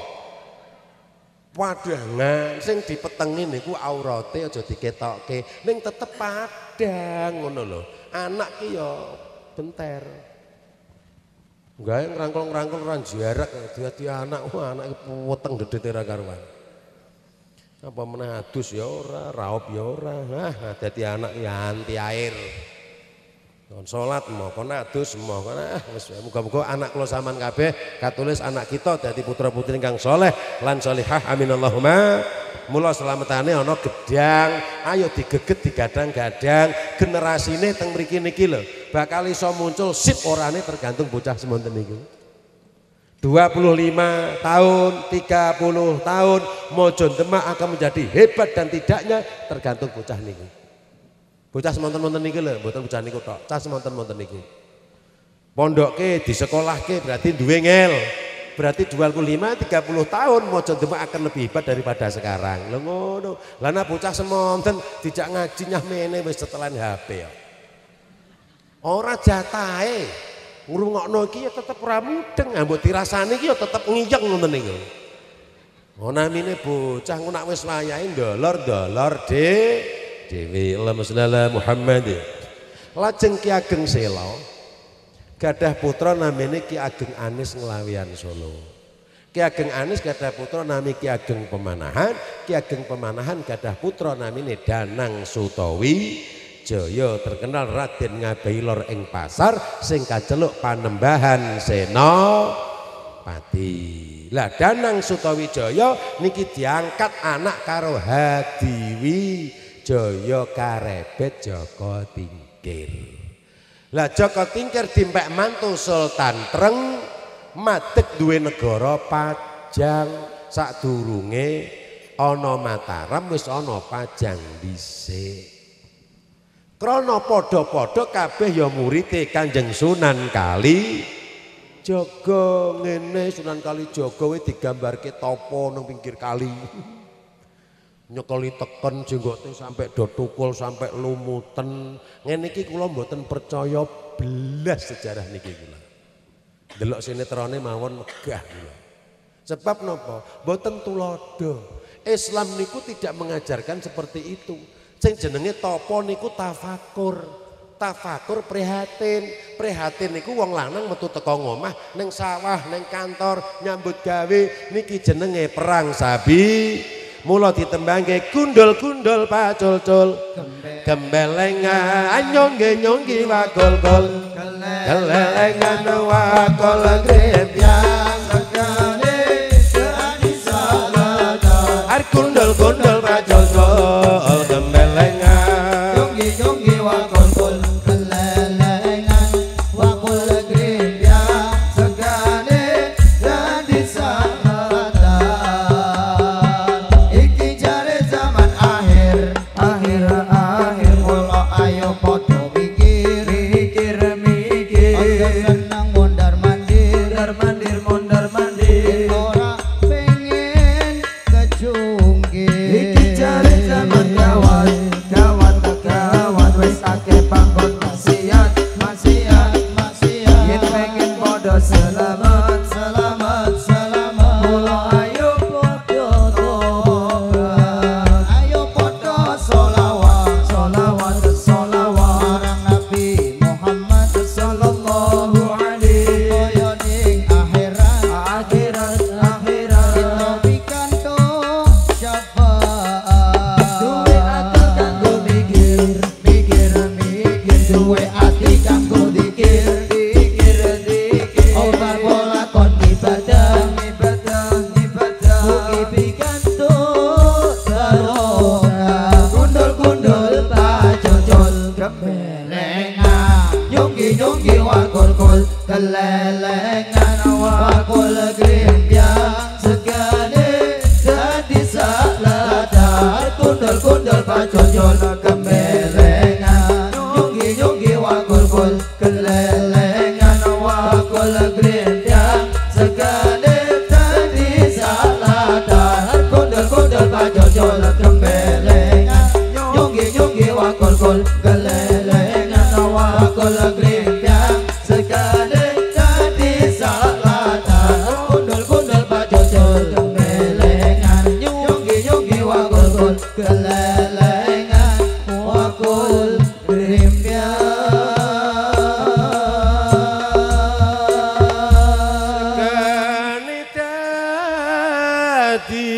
Padangan sing dipetengi niku aurate aja diketokke, ning tetep padang ngono lho. Anak ki ya benter. Gawe ngrangkul-ngrangkul ora jarak dadi anak, wah anak iki weteng dedete ra karuan. Apa meneh adus ya ora, raup ya ora. Hah, dadi anak ki anti air. Kon salat mo, kon adus mo, kon ah wis muga-muga anak kula sampean kabeh katulis anak kita dadi putra-putri ingkang saleh lan salihah. Amin Allahumma. Mula selametane ana gedang, ayo digeget digadang-gadang, generasine teng mriki niki lho bakal iso muncul sip orane tergantung bocah semonten niku. dua puluh lima tahun, tiga puluh tahun mojo Demak akan menjadi hebat dan tidaknya tergantung bocah niku. Bocah semonten-monten niki lho, mboten bocah niku tok, cah semonten-monten niki. Pondoke disekolahke berarti duwe ngel. Berarti dua puluh lima tiga puluh tahun mojo Demak akan lebih hebat daripada sekarang. Lho ngono. Lah nek bocah semonten dijak ngaji nyah mene wis setelan H P ya. Ora jatahe. Ngrungokno iki ya tetep ora mudeng, mbok dirasani iki ya tetep ngiyeng ngoten niku. Ono namine bocah ku nek wis wayahe ndolor-ndolor de dewe. Allahumma sholli ala Muhammad. Lajeng Ki Ageng Sela gadah putra namine Ki Ageng Anis Nglawian Solo. Ki Ageng Anis gadah putra nami Ki Ageng Pemanahan. Ki Ageng Pemanahan gadah putra namine Danang Sutawi Jaya, terkenal Raden Ngabehi Lor ing pasar sing kaceluk Panembahan Senopati. Lah Danang Sutawi Jaya niki diangkat anak karo Hadiwi Jaya karebet Joko Tingkir. Lah Joko Tingkir dimpek mantu Sultan Treng madeg duwe negara Pajang. Sadurunge ana Mataram wis ana Pajang dhisik. Krana padha-padha kabeh ya murite Kanjeng Sunan Kalijaga. Ngene Sunan Kalijaga kuwi digambarke tapa nang pinggir kali. Nyekeli teken jenggote sampai do tukul sampai lumuten. Ngene iki kula mboten percaya blas sejarah niki kula. Delok sinetrone mawon megah kula. Sebab napa? Mboten tulodo. Islam niku tidak mengajarkan seperti itu. Sing jenenge tapa niku tafakur. Tafakur prihatin. Prihatin niku wong lanang metu teko ngomah ning sawah, ning kantor, nyambut gawe niki jenenge perang sabi. Mula ditembangke gundul-gundul pacul-cul. Gembelengan nyongge-nyonggi wakol-kol. Gelengan wakol grembyang segane seadi salada. Ar gundul-gundul pacul-cul gembelengan nyonggi-nyonggi wakol-kol. Gelengan wakol grembyang segane seadi salada. Iki jare zaman akhir, akhir akhir kula ayo padha mikir, mikir mikir. Senang mondar mandir, mondar mandir, mondar mandir. Ora pengen kejungkir. Iki jare zaman gawat, gawat gawat wis akeh panggon maksiat, maksiat, maksiat. Yen pengen padha selamat, selamat, selamat. Mula ayo padha tobat, ayo padha sholawat, sholawat, sholawat marang Nabi Muhammad sallallahu alaihi wasallam. Ning akhirat, akhirat, akhirat kita pikantuk syafaat. Duwe ati kanggo mikir, mikir, mikir. Duwe ati kanggo dikir. dikir dikir dikir obat bola kon ibadah ibadah ibadah mugi pikantuk barokah gundul-gundul pacocol kebelengan nyunggi nyunggi wakul kul kelelengan wakul grimbyang segane dadi saladar gundul-gundul pacocol kebelengan nyunggi nyunggi wakul kul kelelengan wakul grimbyang segane dadi saladar gundul-gundul pacocol kebelengan nyunggi nyunggi wakul kul kelelengan wakul grimbyang segane dadi saladar gundul-gundul pacocol kebelengan nyunggi nyunggi wakul kul kelelengan wakul grimbyang segane dadi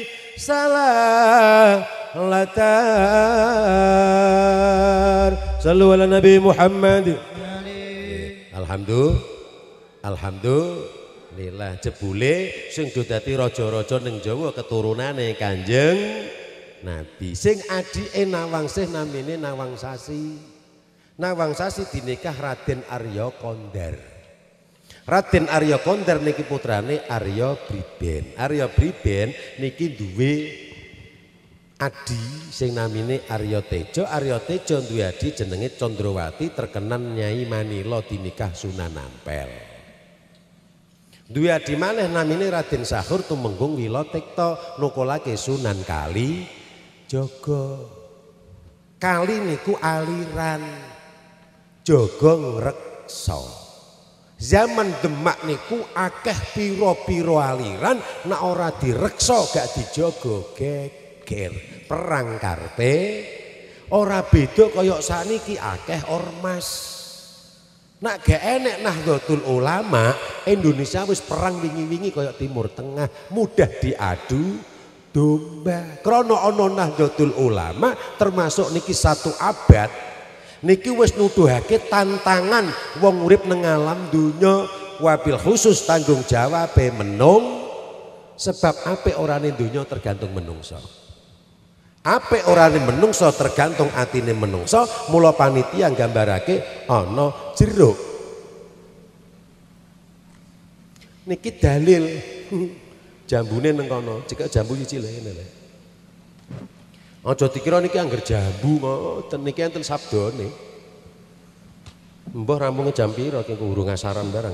saladar. Sallu ala Nabi Muhammad. Alhamdulillah, alhamdulillah jebule sing do dadi raja-raja ning Jawa keturunane Kanjeng Nabi. Sing adike Nawangsih namine Nawangsasi. Nawangsasi dinikah Raden Arya Kondar. Raden Arya Kondar niki putrane Arya Briben. Arya Briben niki duwe adi sing namine Arya Tejo. Arya Tejo duwe adi jenenge Condrawati terkenan Nyai Manila dinikah Sunan Ampel. Duwe adi maneh namine Raden Sahur tumenggung Wilotekta nukulake Sunan Kali Jaga. Kali niku aliran, jaga ngreksa. Zaman Demak niku akeh pira-pira aliran, nek ora direksa gak dijaga geger. Perang karepe ora beda kaya saniki akeh ormas. Nek gak enek Nahdlatul Ulama, Indonesia wis perang wingi-wingi kaya Timur Tengah, mudah diadu domba. Krana ana Nahdlatul Ulama termasuk niki satu abad niki wis nuduhake tantangan wong urip nang alam donya, wabil khusus tanggung jawabe menung, sebab apik orane donya tergantung menungso. Apik orane menungso tergantung atine menungso. Mula panitia nggambarake ana jeruk. Niki dalil jambune nang kono, jika jambu siji lho ngene lho. Aja dikira niki angger jambu ngoten, niki enten sabdane. Mbah rampunge jam pira ki urung asaran barang.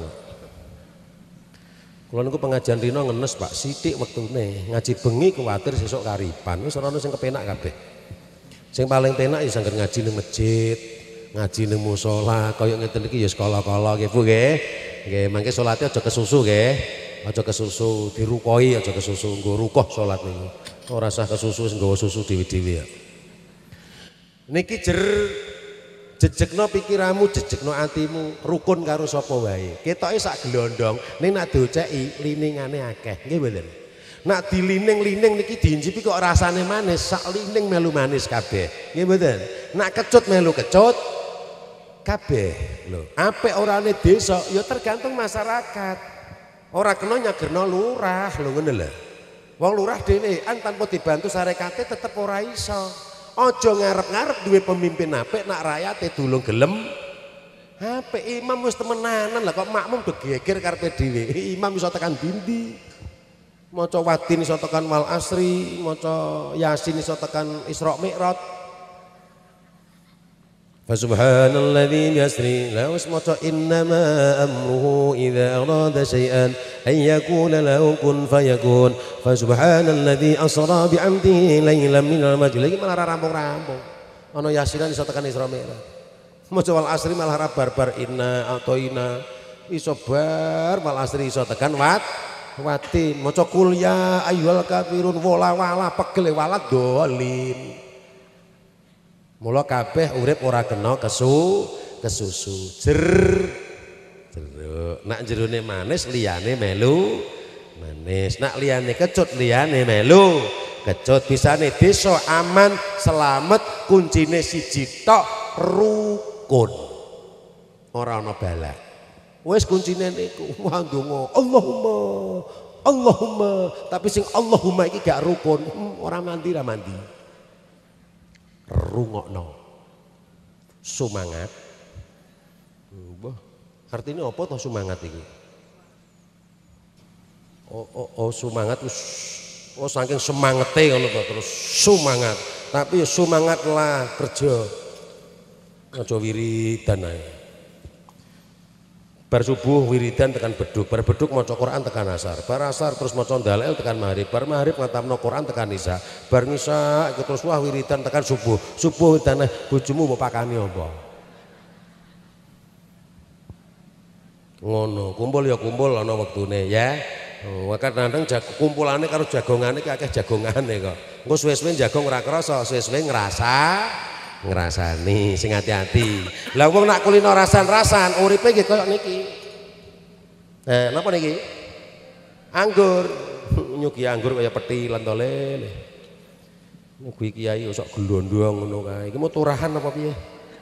Kula niku pengajian rino ngenes Pak, sithik wektune. Ngaji bengi kuwatir sesuk karipan. Wis ora ono sing kepenak kabeh. Sing paling penak ya angger ngaji ning masjid, ngaji ning musala, kaya ngeten iki ya sekolah-kolah nggih Bu nggih. Nggih, mangke salate aja kesusu nggih. Aja kesusu, dirukoi aja kesusu, nggo rukoh salat niku. Ora usah kesusu wis nggawa susu dhewe-dhewe ya. Niki jer jejekno pikiranmu, jejekno atimu, rukun karo sapa wae. Ketoke sak glondong, ning nek dioceki liningane akeh, nggih mboten. Nek dilining-lining niki diincipi kok rasane manis, sak lining melu manis kabeh. Nggih mboten. Nek kecut melu kecut kabeh. Lho, apik orane desa ya tergantung masyarakat. Ora kena nyagerno lurah lho ngene lho. Wong lurah dhewean tanpa dibantu sarekate tetep ora iso. Aja ngarep-ngarep duwe pemimpin apik nak rakyate dulung gelem. Apik imam wis temenanan lah kok makmum do geger karepe dhewe. Imam iso tekan dindi. Maca wadin iso tekan wal asri, maca yasin iso tekan Isra Mi'raj. Fasubhanalladzi yasri la wasmata innama amruhu idza arada syai'an ay yakuna lahu kun fayakun. Fasubhanalladzi asra bi 'abdihi lailan minal majlis malah rampung-rampung. Ana yasinan iso tekan Isra Mi'raj. Maca wal asri malah ra barbar inna atoina iso bar wal asri iso tekan wat watin. Maca kul ya ayyuhal kafirun wala wala pegel walad dolin. Mula kabeh urip ora kena kesu kesusu jer jeruk. Nak jerone manis liyane melu manis, nak liyane kecut liyane melu kecut. Bisane desa aman selamat kuncine siji tok rukun. ora ana bala. Wis kuncine niku wah ndonga Allahumma Allahumma tapi sing Allahumma iki gak rukun hmm, ora mandi ra mandi. Rungokno. Sumangat. Mbah, artine apa to sumangat iki? Oh, oh, oh sumangat wis oh saking semangete ngono to terus sumangat. Tapi ya sumangat lah kerja. Aja wiridan ae. Bar subuh wiridan tekan beduk, bar beduk maca Quran tekan asar, bar asar terus maca dalil tekan maghrib, bar maghrib ngatamno Quran tekan isya, bar isya terus wah wiridan tekan subuh, subuh wiridan bojomu mbok pakani apa? Ngono, kumpul ya kumpul ana wektune ya. Oh, kadang-kadang kumpulane karo jagongane ki akeh jagongane kok. Engko suwe-suwe jagong ora krasa, suwe-suwe ngrasa ngrasani sing hati-hati. Lah wong nak kulino rasan-rasan uripe nggih koyo niki. Eh, napa niki? Anggur. Nyugi anggur kaya peti lentole. Nyugi kiai sok glondong ngono kae. Iki mau turahan apa piye?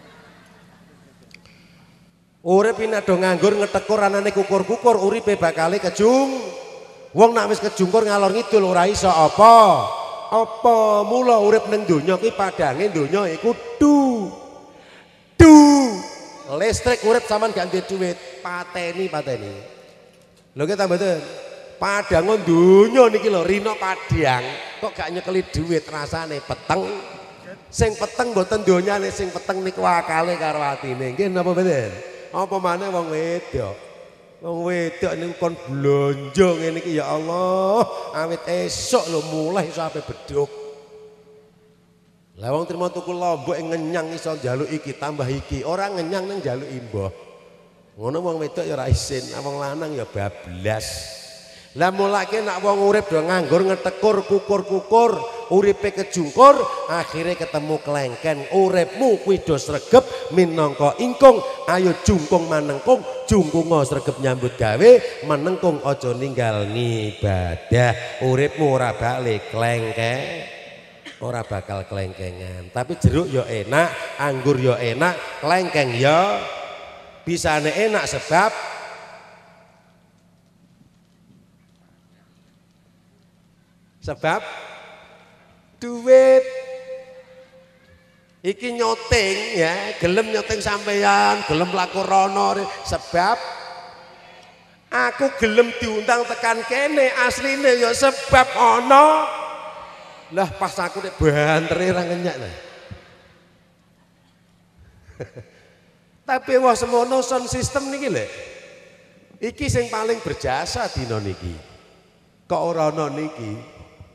Urip pinado nganggur ngetekur anane kukur-kukur uripe bakale kejung. Wong nak wis kejungkur ngalor ngidul ora iso apa? Apa mula urip ning donya ki padange donya iku du. Du. Listrik urip sampean gak duwe duit, pateni pateni. Lho ki ta mboten? Padangon donya niki lho rina padang kok gak nyekeli duit rasane peteng. Sing peteng mboten donyane sing peteng niku akale karo atine. Nggih napa mboten? Apa maneh wong wedok? Wong wedok niku kon blonjo ngene iki ya Allah, awit esuk lho mulai iso ape beduk. Lah wong trimo tuku lombok ngenyang iso njaluk iki tambah iki, ora ngenyang ning njaluk imbah. Ngono wong wedok ya ora isin, wong lanang ya bablas. Lah mulake nak wong urip do nganggur ngetekur kukur-kukur, uripe kejungkur, akhirnya ketemu kelengken. Uripmu kuwi do sregep minangka ingkung, ayo jungkung manengkung, jungkunga sregep nyambut gawe, menengkung aja ninggal ngibadah. Uripmu ora balik klengkeng, ora bakal kelengkengan. Tapi jeruk ya enak, anggur ya enak, kelengkeng ya bisane enak sebab sebab duit. Iki nyoting ya, gelem nyoting sampeyan, gelem laku rono sebab aku gelem diundang tekan kene asline ya sebab ana. Lah pas aku nek bantere ra ngenyak nah. Tapi wah semono sound system niki lho. Iki sing paling berjasa dina niki. Kok ora ana niki?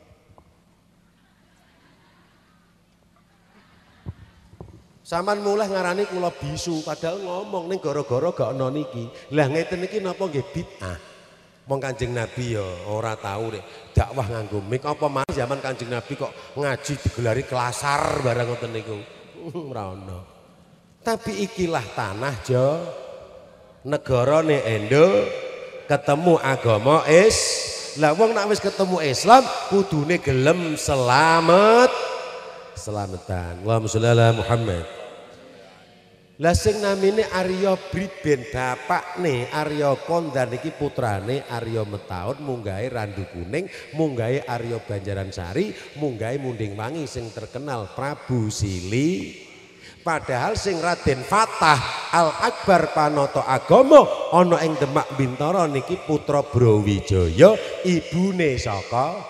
Saman mulai ngarani kula bisu padahal ngomong ning gara-gara gak ana niki. Lah ngeten iki napa nggih bid'ah. Wong Kanjeng Nabi ya ora tahu nek dakwah nganggo mik apa maneh zaman Kanjeng Nabi kok ngaji digelari kelasar barang ngoten niku. Ora ana. Tapi ikilah tanah jo negarane Endo ketemu agama is. Lah wong nek wis ketemu Islam kudune gelem selamat. Selamatan. Allahumma sholli ala Muhammad. Lah sing namine Arya Briden bapakne Arya Kondan iki putrane Arya Metaun munggahe Randu Kuning, munggahe Arya Banjaransari, munggahe Munding Wangi sing terkenal Prabu Sili. Padahal sing Raden Fatah Al Akbar Panoto Agama ana ing Demak Bintara niki putra Brawijaya, ibune saka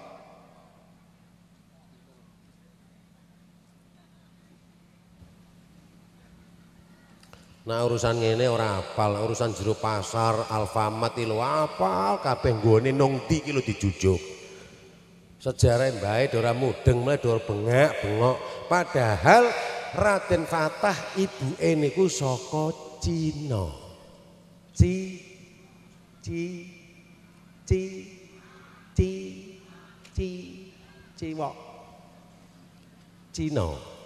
nah urusan ngene ora apal, urusan jero pasar, Alfamart lho apal kabeh nggone nong ndi iki lho dijujuk. Sejarah mbae ora mudeng mle ora bengak-bengok. Padahal Raden Fatah ibuke niku saka Cina. Ci ci ci ci ci ciwok. Cina.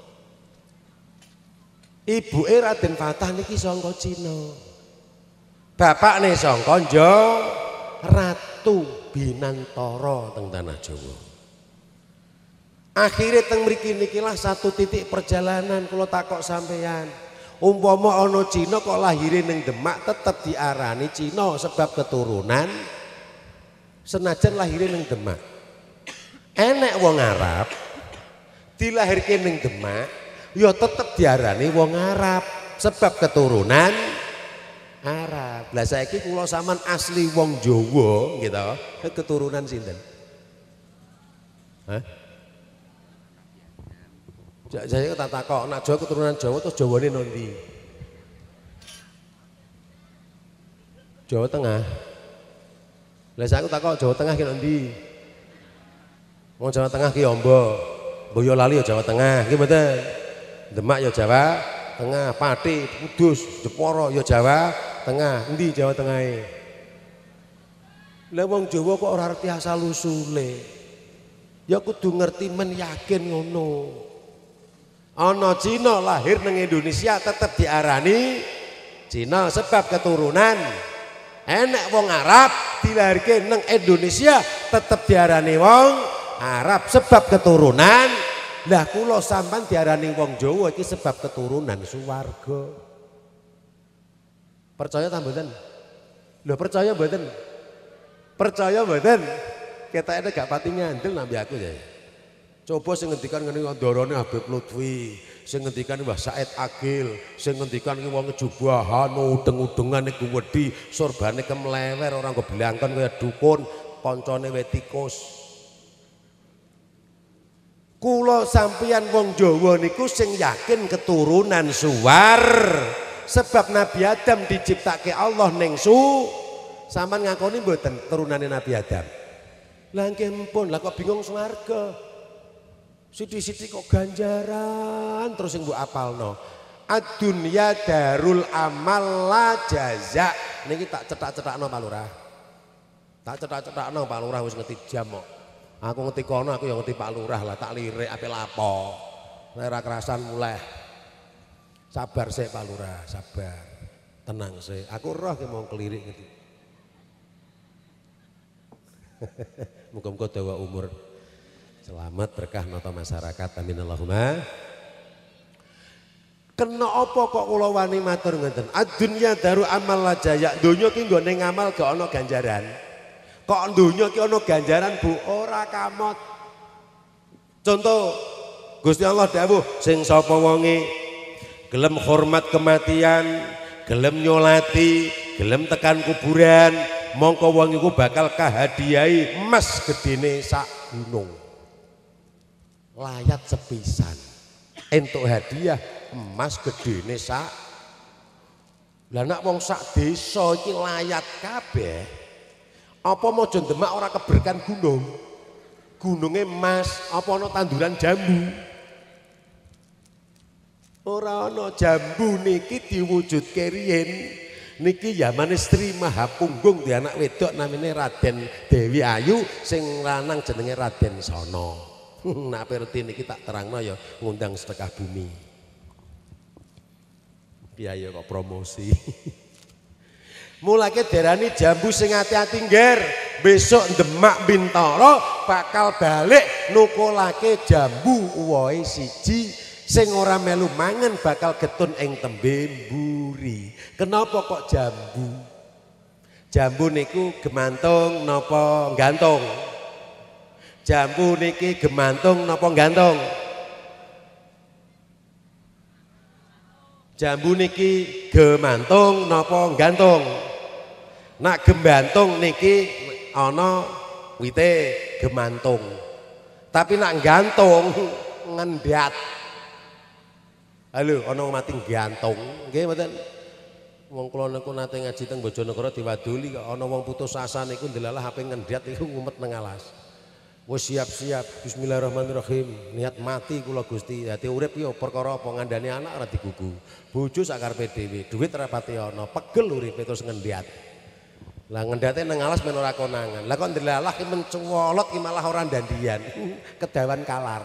Ibuke Raden Fatah niki saka Cina. Bapakne saka Jawa, Ratu Binantara teng tanah Jawa. Akhire teng mriki nikilah satu titik perjalanan kula takok sampeyan. Umpama ana Cina kok lahire ning Demak tetep diarani Cina sebab keturunan senajan lahire ning Demak. Enek wong Arab dilahirke ning Demak ya tetep diarani wong Arab sebab keturunan Arab. Lah saiki kula sampean asli wong Jawa gitu. Keturunan sinten? Hah? Saya tak takok, nak Jawa keturunan Jawa terus Jawane nondi? Jawa Tengah. Lah saya takok Jawa Tengah ki nondi? Wong Jawa Tengah ki Amba, Boyolali ya Jawa Tengah, nggih mboten? Demak ya Jawa Tengah, Pati, Kudus, Jepara ya Jawa Tengah. Endi Jawa Tengahe? Lah wong Jawa kok ora ngerti asal usule. Ya kudu ngerti men yakin ngono. Ana Cina lahir nang Indonesia tetep diarani Cina sebab keturunan. Enek wong Arab dilahirke nang Indonesia tetep diarani wong Arab sebab keturunan. Lah kula sampean diarani wong Jawa iki sebab keturunan suwarga. Percaya ta mboten? Lho percaya mboten? Percaya mboten? Ketake gak pati ngandel nambi aku ya. Coba sing ngendikan ngene ndarane Habib Lutfi, sing ngendikan Mbah Said Agil, sing ngendikan iki wong jubahan udeng-udengan iku wedi, sorbane kemlewer ora nggo blangkon kaya dukun, kancane wetikus. Kula sampeyan wong Jawa niku sing yakin keturunan suwar. Sebab Nabi Adam diciptake Allah ning su. Sampeyan ngakoni mboten turunane Nabi Adam? Lah nggih pun, lah kok bingung swarga. Sithik-sithik kok ganjaran terus yang mbok apalno. Ad-dunya darul amal la jaza. Niki tak cetak-cetakno Pak Lurah. Tak cetak-cetakno Pak Lurah wis ngerti jam kok. Aku ngerti kono aku yang ngerti Pak Lurah lah tak lirik ape lapo. Nek ora kerasan mulai. Sabar sik Pak Lurah, sabar. Tenang sik. Aku roh ki mau kelirik ngerti. Muga-muga dawa umur. Selamat berkah nata masyarakat, amin Allahumma. Kena apa kok kula wani matur ngeten? Ad-dunya daru amal la jaya. Donya ki nggone ngamal gak ana ganjaran. Kok donya ki ana ganjaran Bu? Ora kamot. Contoh Gusti Allah dawuh, sing sapa wonge gelem hormat kematian, gelem nyolati, gelem tekan kuburan, mongko wong iku bakal kahadiahi emas gedene sak gunung. Layat sepisan entuk hadiah emas gedene sak. Lah nek wong sak desa iki layat kabeh, apa mojo Demak ora keberkan gunung? Gununge emas, apa ana tanduran jambu? Ora ana. Jambu niki diwujudke riyen niki zamane Sri Mahapunggung di anak wedok namine Raden Dewi Ayu, sing lanang jenenge Raden Sono. Nak perti niki tak terangno ya ngundang sedekah bumi. Piye kok promosi. Mulake darani jambu sing ati-ati ngger, besok Demak Bintoro bakal balik nukulake jambu uwohe siji, sing ora melu mangan bakal getun ing tembe mburi. Kenapa kok jambu? Jambu niku gemantung napa gantung? Jambu niki gemantung napa gantung? Jambu niki gemantung napa gantung? Nak gembantung niki ana wite gemantung. Tapi nak gantung ngendat. Halo, ana mati gantung. Nggih mboten? Wong kula niku nate ngaji teng Bojonegoro diwaduli kok ana wong putus asa niku ndelalah ape ngendat iku ngumet nang alas. Wis siap-siap, bismillahirrahmanirrahim. Niat mati kula Gusti. Dadi urip yo perkara apa ngandani anak ora digugu. Bojo sakarepe dhewe, dhuwit ora pati ana, pegel uripe terus ngendat. Lah ngendate nang alas men ora konangan. Lah kok ndelalah ki mencuwolot ki malah ora ndandian. Kedawan kalar.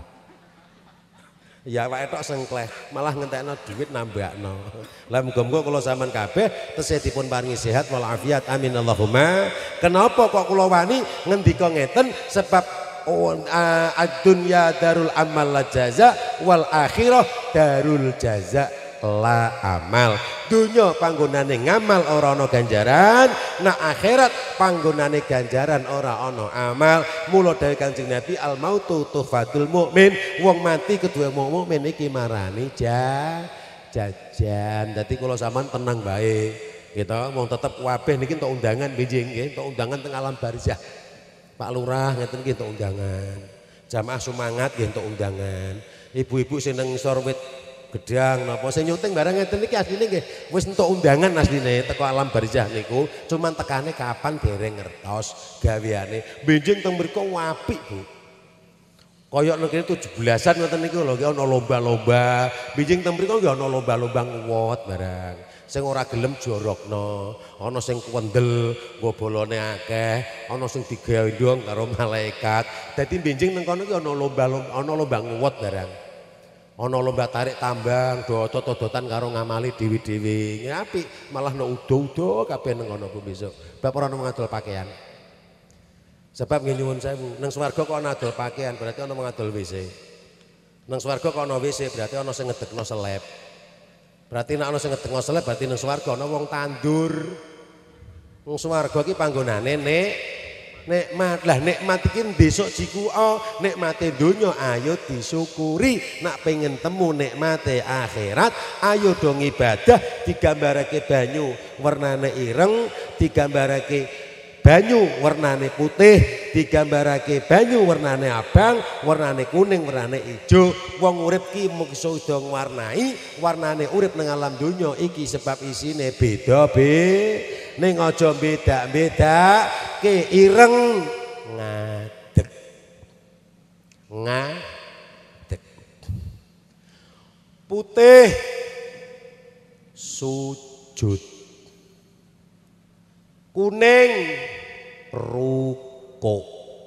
Ya awake tok sengkleh, malah ngentekno dhuwit nambakno. Lah muga-muga kula sampean kabeh tesih dipun paringi sehat wal afiat, amin Allahumma. Kenapa kok kula wani ngendika ngeten? Sebab oh, uh, ad-dunya darul amal la jaza wal akhirah darul jaza la amal. Dunya panggonane ngamal ora ana ganjaran, nak akhirat panggonane ganjaran ora ana amal. Mula dawuh Kanjeng Nabi al mautu tuhfatul mukmin, wong mati kedua mukmin iki marani ja jajan. Dadi kula sampean tenang bae. Kita wong tetep kabeh niki entuk undangan benjing nggih, entuk undangan teng alam barzah. Pak Lurah ngeten iki entuk undangan. Jamaah semangat nggih entuk undangan. Ibu-ibu sing nang ngisor wit gedang napa sing nyuting barang ngeten iki asline nggih wis entuk undangan asline teko alam barzah niku, cuman tekane kapan dereng ngertos gaweane. Benjing teng mriku apik, Bu. Kaya nek tujuh belasan ngoten niku lho, ana lomba-lomba. Benjing teng mriku nggih ana lomba-lomba nguwot barang. Sing ora gelem jorokno, ana sing kuwendel, nggo bolone akeh, ana sing digandhong karo malaikat. Dadi benjing nang kono iki ana lomba-lomba, ana lomba nguwot barang. Ana lomba tarik tambang, dodot-dodotan karo ngamali dewi-dewi. Ya apik, malah nek udo-udo kabeh nang kono Bu besok. Bab ora ono ngadol pakaian. Sebab nggih nyuwun sewu, nang swarga kok ana adol pakaian, berarti ana ngadol W C. Nang swarga kok ana W C, berarti ana sing ngedekno seleb. Berarti nek ana sing ngedekno seleb, berarti nang swarga ana wong tandur. Wong swarga iki panggonane nek nikmat. Lah nikmat iki besok jikuo, nikmate donya ayo disyukuri. Nak pengen temu nikmate akhirat, ayo dong ibadah. Digambarake banyu warnane ireng, digambarake banyu warnane putih, digambarake banyu warnane abang, warnane kuning, warnane ijo. Wong urip ki mung iso ngwarnai warnane urip nang alam donya iki sebab isine beda be. Ning aja beda-beda ke ireng ngadeg. Ngadeg. Putih sujud. Kuning ruko,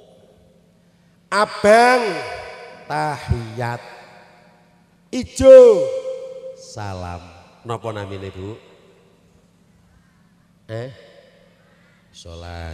abang tahiyat, ijo salam. Napa namine Bu? Eh, salat.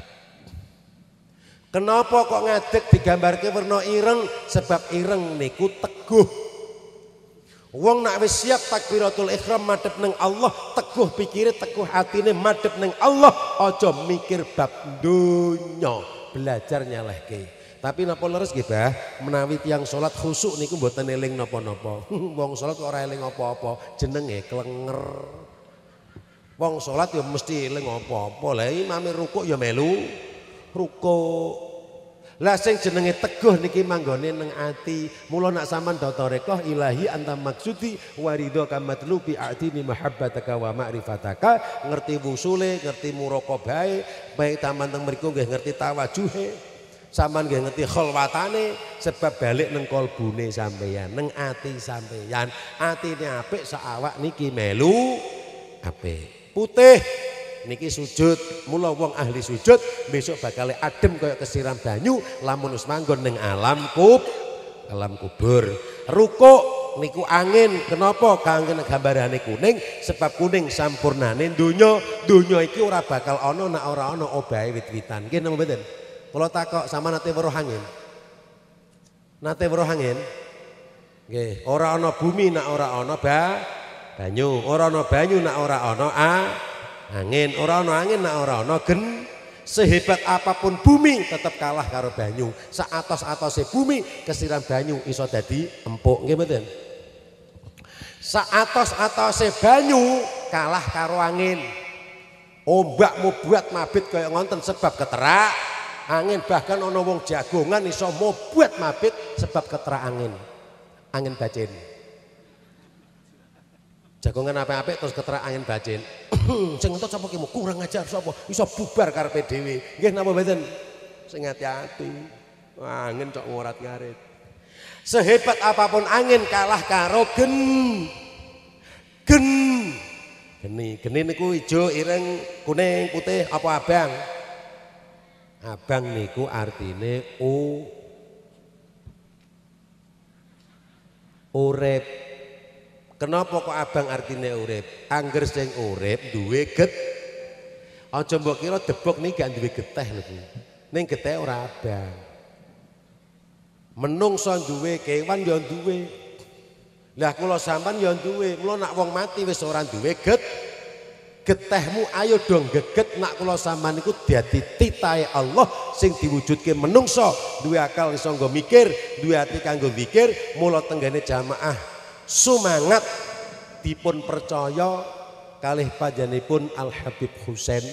Kenapa kok ngadeg digambarke warna ireng? Sebab ireng niku teguh. Wong nak wis siap takbiratul ihram madhep nang Allah, teguh pikire, teguh atine madhep nang Allah, aja mikir bab donya, belajar nyalehke. Tapi napa leres nggih, Bah? Menawi tiyang salat khusuk niku mboten eling napa-napa. Wong salat kok ora eling apa-apa, jenenge klenger. Wong salat ya mesti eling apa-apa. Lah imame rukuk ya melu rukuk. Lah sing jenenge teguh niki manggone nang ati. Mula nak sampean dotorekoh ilahi anta maksudi warido kamatlubi a'tini mahabbataka wa ma'rifataka, ngerti wusule, ngerti muraqabahe, baik taman teng mriku nggih ngerti tawajuhe. Sampean nggih ngerti kholwatane sebab balik nang kolbune sampeyan, nang ati sampeyan. Atine apik sak awak niki melu apik. Putih niki sujud, mula wong ahli sujud besok bakal adem kaya kesiram banyu lamun wis manggon ning alam kub, alam kubur. Rukuk niku angin, kenapa kangge gambarane kuning? Sebab kuning sampurnane donya. Donya iki ora bakal ana nek ora ana obahe wit-witan. Nggih napa mboten? Kula takok sama nate weruh angin. Nate weruh angin? Nggih, ora ana bumi nek ora ana ba banyu, ora ana banyu nek ora ana a angin, ora ana angin nek ora ana gen. Sehebat apapun bumi tetap kalah karo banyu. Saatos-atose bumi kesiram banyu iso dadi empuk, nggih mboten? Saatos-atose banyu kalah karo angin. Ombak mubuat mabit kaya ngonten sebab keterak angin. Bahkan ana wong jagongan iso mubuat mabit sebab keterak angin. Angin bacin. Jagongan apik-apik terus keterak angin bacin. Sing entuk sapa ki kurang ajar sapa iso bubar karepe dhewe. Nggih napa mboten? Sing ati-ati. Angin cok ngorat-ngarit. Sehebat apapun angin kalah karo gen. Gen. Geni, geni niku ijo, ireng, kuning, putih apa abang? Abang niku artine u urip. Kenapa kok abang artine urip? Angger sing urip duwe get. Aja mbok kira debok niki gak duwe geteh lho Bu. Ning geteh ora abang. Menungso duwe, kewan ya duwe. Lah kula sampean ya duwe, mula nak wong mati wis ora duwe get. Getehmu ayo dong geget nak kula sampean iku dadi titahe Allah sing diwujudke menungso, duwe akal iso nggo mikir, duwe ati kanggo mikir, mula tenggene jamaah sumangat dipun percaya kalih panjenenganipun Al Habib Husain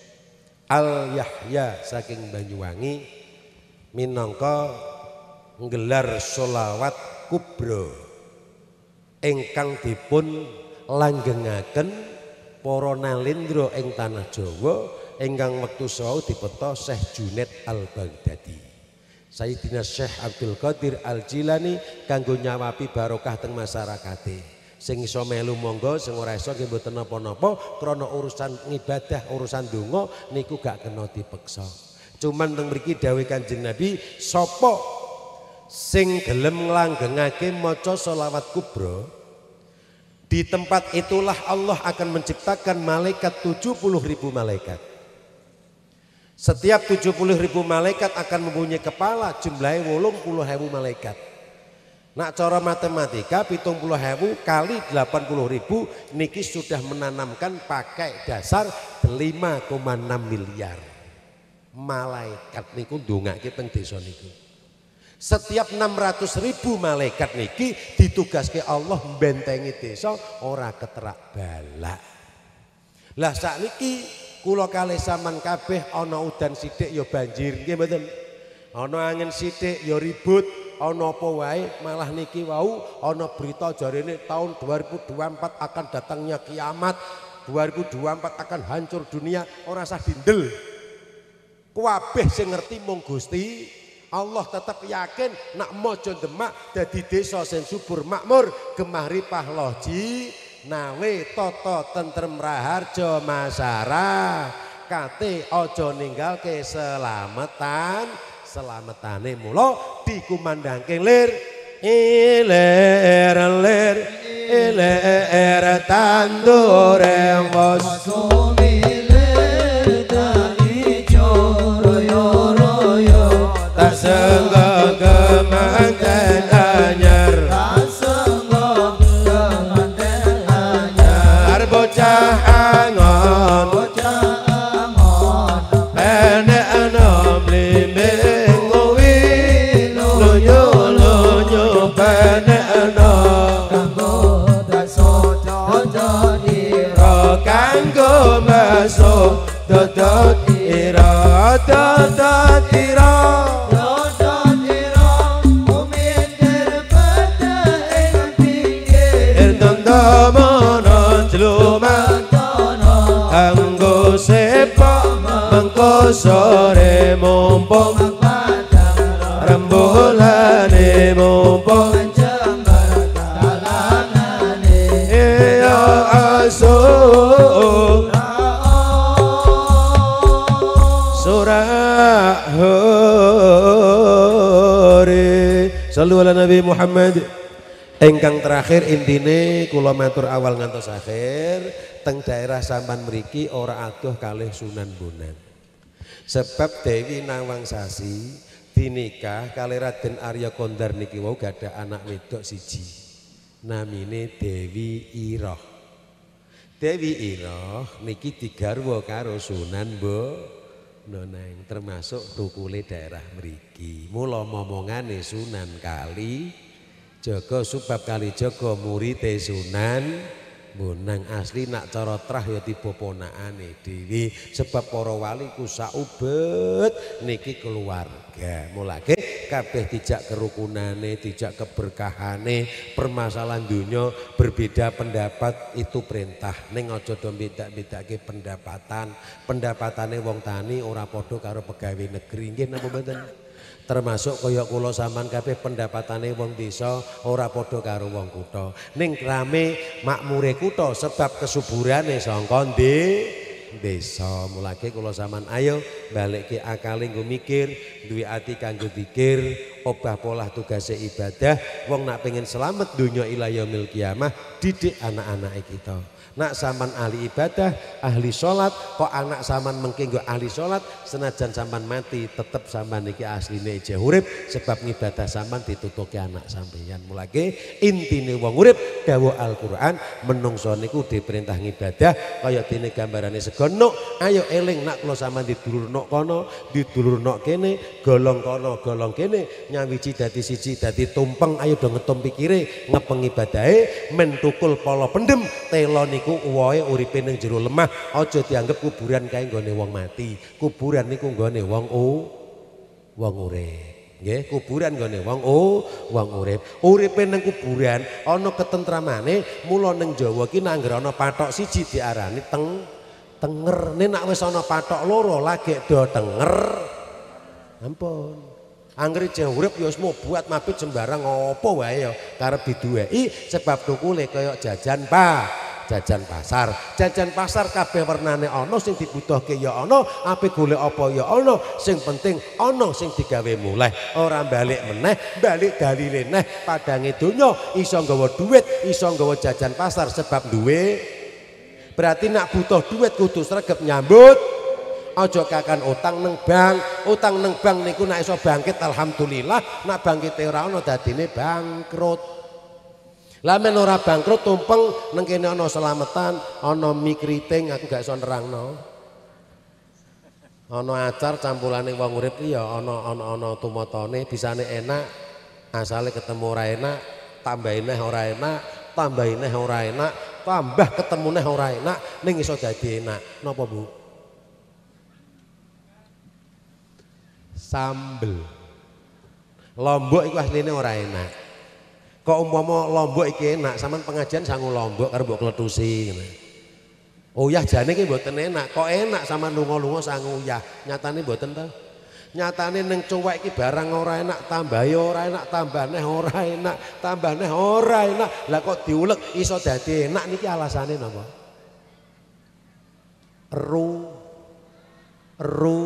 Al Yahya saking Banyuwangi minangka nggelar sholawat kubra ingkang dipun langgengaken para nalendra ing tanah Jawa ingkang wektu sawu dipeta Syekh Junaid Al-Baghdadi. Sayyidina Syekh Abdul Qadir Al-Jilani kanggo nyawapi barokah teng masyarakate. Sing iso melu monggo, sing ora iso nggih mboten napa-napa krana urusan ngibadah, urusan donga niku gak kena dipeksa. Cuman teng mriki dawuh Kanjeng Nabi, sapa sing gelem nglanggengake maca sholawat kubra, di tempat itulah Allah akan menciptakan malaikat tujuh puluh ribu malaikat. Setiap tujuh puluh ribu malaikat akan mempunyai kepala, jumlahnya wolung puluh ribu malaikat. Nak cara matematika pitung puluh ribu kali delapan puluh ribu niki sudah menanamkan pakai dasar lima koma enam miliar malaikat niku ndongake teng desa niku. Setiap enam ratus ribu malaikat niki ditugaske Allah mbentengi desa ora keterak balak. Lah sakniki kula kalih sampean kabeh ana udan sithik ya banjir nggih mboten. Ana angin sithik ya ribut, ana apa wae malah niki wau ana berita jarene tahun dua ribu dua puluh empat akan datangnya kiamat, dua ribu dua puluh empat akan hancur dunia, ora usah dindel. Kabeh sing ngerti mung Gusti Allah tetap yakin nak mojo Demak dadi desa sing subur makmur gemah ripah loji nawe toto tentrem raharja masyarakat ojo ninggal keselamatan selamatane mula dikumandangke lir ilir lir ilir tandure wos tak senggo kemanten anyar tak senggo kemanten anyar bocah angon bocah angon penek enom limbing kuwi lunyu lunyu penek enom kanggo daso dodo ira kanggo masuk dodo ira dodo ira anggo sepak mengko sore mumpung rembulane mumpung ya asuh surah hore sallu ala Nabi Muhammad. Engkang terakhir intine kula matur awal ngantos akhir teng daerah sampan mriki ora adoh kalih Sunan Bonang. Sebab Dewi Nawangsasi dinikah kalih Raden Arya Kondar niki wau gadah anak wedok siji. Namine Dewi Iroh. Dewi Iroh niki digarwa karo Sunan Bonang termasuk tukule daerah mriki. Mula momongane Sunan Kali Joko sebab kali Joko murite Sunan Bonang asli nak cara trah ya tiba ponakane dhewe sebab para wali ku saubet niki keluarga. Mulake kabeh dijak kerukunane, dijak keberkahane, permasalahan dunya berbeda pendapat itu perintah. Ning aja do beda-bedake pendapatan. Pendapatane wong tani ora padha karo pegawai negeri. Nggih napa mboten? Termasuk kaya kula sampean kabeh pendapatane wong desa ora padha karo wong kutha. Ning rame makmure kutha sebab kesuburane saka desa. Mulake kula sampean ayo balikke akale nggo mikir, duwe ati kanggo dzikir, obah polah tugase ibadah. Wong nak pengen selamat donya ila yaumil kiamah, didik anak-anake kita. Nak sampan ahli ibadah, ahli sholat, kok anak sampan mengke nggo ahli sholat, senajan sampan mati tetep sampan niki asline ije urip sebab ngibadah sampan ditutuki anak sampeyan. Mulake intine wong urip dawuh Al-Qur'an menungso niku diperintah ngibadah kaya dene gambarane segono. Ayo eling nak kula sampean didulurno kono, didulurno kene, golong kono, golong kene, nyawiji dadi siji dadi tumpeng. Ayo do ngetum pikire, ngepeng ibadahe, mentukul pala pendem telo niku uwohe uripe ning jero lemah. Aja dianggep kuburan kae nggone wong mati. Kuburan niku nggone wong o wong urip. Nggih, kuburan nggone wong o wong urip. Uripe ning kuburan ana ketentramane. Mula ning Jawa ki nek ana pathok siji diarani teng tenger. Nek wis ana pathok loro lagi do tenger. Ampun. Anggere jeng urip ya wis buat mabit sembarang apa wae ya karep diduweki sebab tukule kaya jajan pa jajan pasar. Jajan pasar kabeh wernane ana, sing dibutuhke ya ana, ape golek apa ya ana, sing penting ana sing digawe muleh. Ora balik meneh, balik dalile neh padange donya iso nggawa duit, iso nggawa jajan pasar sebab duwe. Berarti nak butuh duit kudu sregep nyambut. Aja kakan utang neng bank. Utang neng bank niku nek iso bangkit alhamdulillah, nak bangkite ora ana dadine bangkrut. Lah men ora bangkrut tumpeng neng kene ana selamatan, ana mie kriting aku gak iso nerangno. Ana acar campurane wong urip iya, ana ana ana tumatane bisane enak, asale ketemu ora enak, tambahin neh ora enak, tambahin neh ora enak, tambah ketemu neh ora enak, ning iso dadi enak. Napa, Bu? Sambel. Lombok iku asline ora enak. Kok umpama lombok iki enak, sampean pengajian sangu lombok karo mbok kletusi ngene. Uyah jane iki mboten enak, kok enak sampean lunga-lunga sangu uyah. Nyatane mboten ta? Nyatane ning cuwek iki barang ora enak, tambahi ora enak, tambah neh ora enak, tambah neh ora enak. Lah kok diulek iso dadi enak niki alasane napa? Ru ru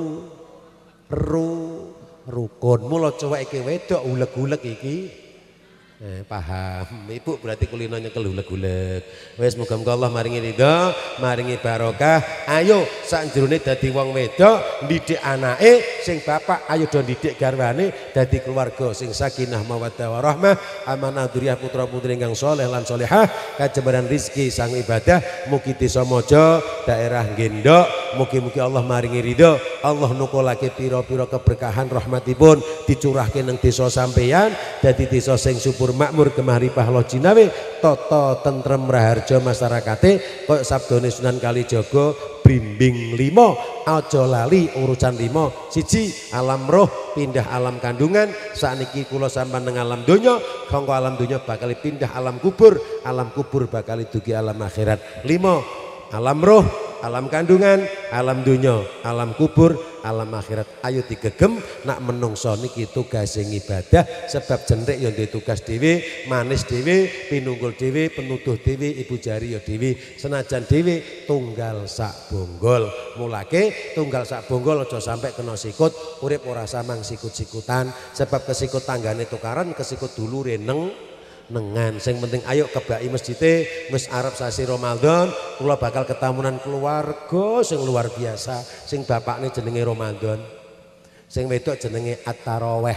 ru rukun. Mula cuwek iki wedok uleg-uleg iki. Eh, paham. Ibu berarti kulino nyekel uleg-uleg. Wes muga-muga Allah maringi ridha, maringi barokah. Ayo sak jerone dadi wong wedok ndidik anake, sing bapak ayo do ndidik garwane dadi keluarga sing sakinah mawaddah warahmah, amanah dzurriyyah putra-putri ingkang saleh lan salehah, kajebaran rezeki sang ibadah, mugi desa Mojo, daerah Gendok, mugi-mugi Allah maringi ridha, Allah nukulake pira-pira keberkahan rahmatipun dicurahke nang desa sampeyan dadi desa sing subur makmur kemaripah lo jinawe toto tentrem raharja masyarakate kaya sabdone Sunan Kalijaga brimbing limo aja lali urusan limo siji alam roh pindah alam kandungan sakniki kula sampean nang alam donya kanggo alam donya bakal pindah alam kubur alam kubur bakal dugi alam akhirat limo alam roh alam kandungan alam donya alam kubur alam akhirat ayo digegem nak menungso niki tugas sing ibadah sebab jentik ya duwe tugas dhewe manis dhewe pinunggul dhewe penuduh dhewe ibu jari ya dhewe senajan dhewe tunggal sak bonggol mulake tunggal sak bonggol aja sampai kena sikut urip ora samang sikut-sikutan sebab kesikut tanggane tukaran kesikut dulure neng nengan sing penting ayo kebaki masjite wis arep sasi Ramadan kula bakal ketamunan keluarga sing luar biasa sing bapakne jenenge Ramadan sing wedok jenenge At-Taraweh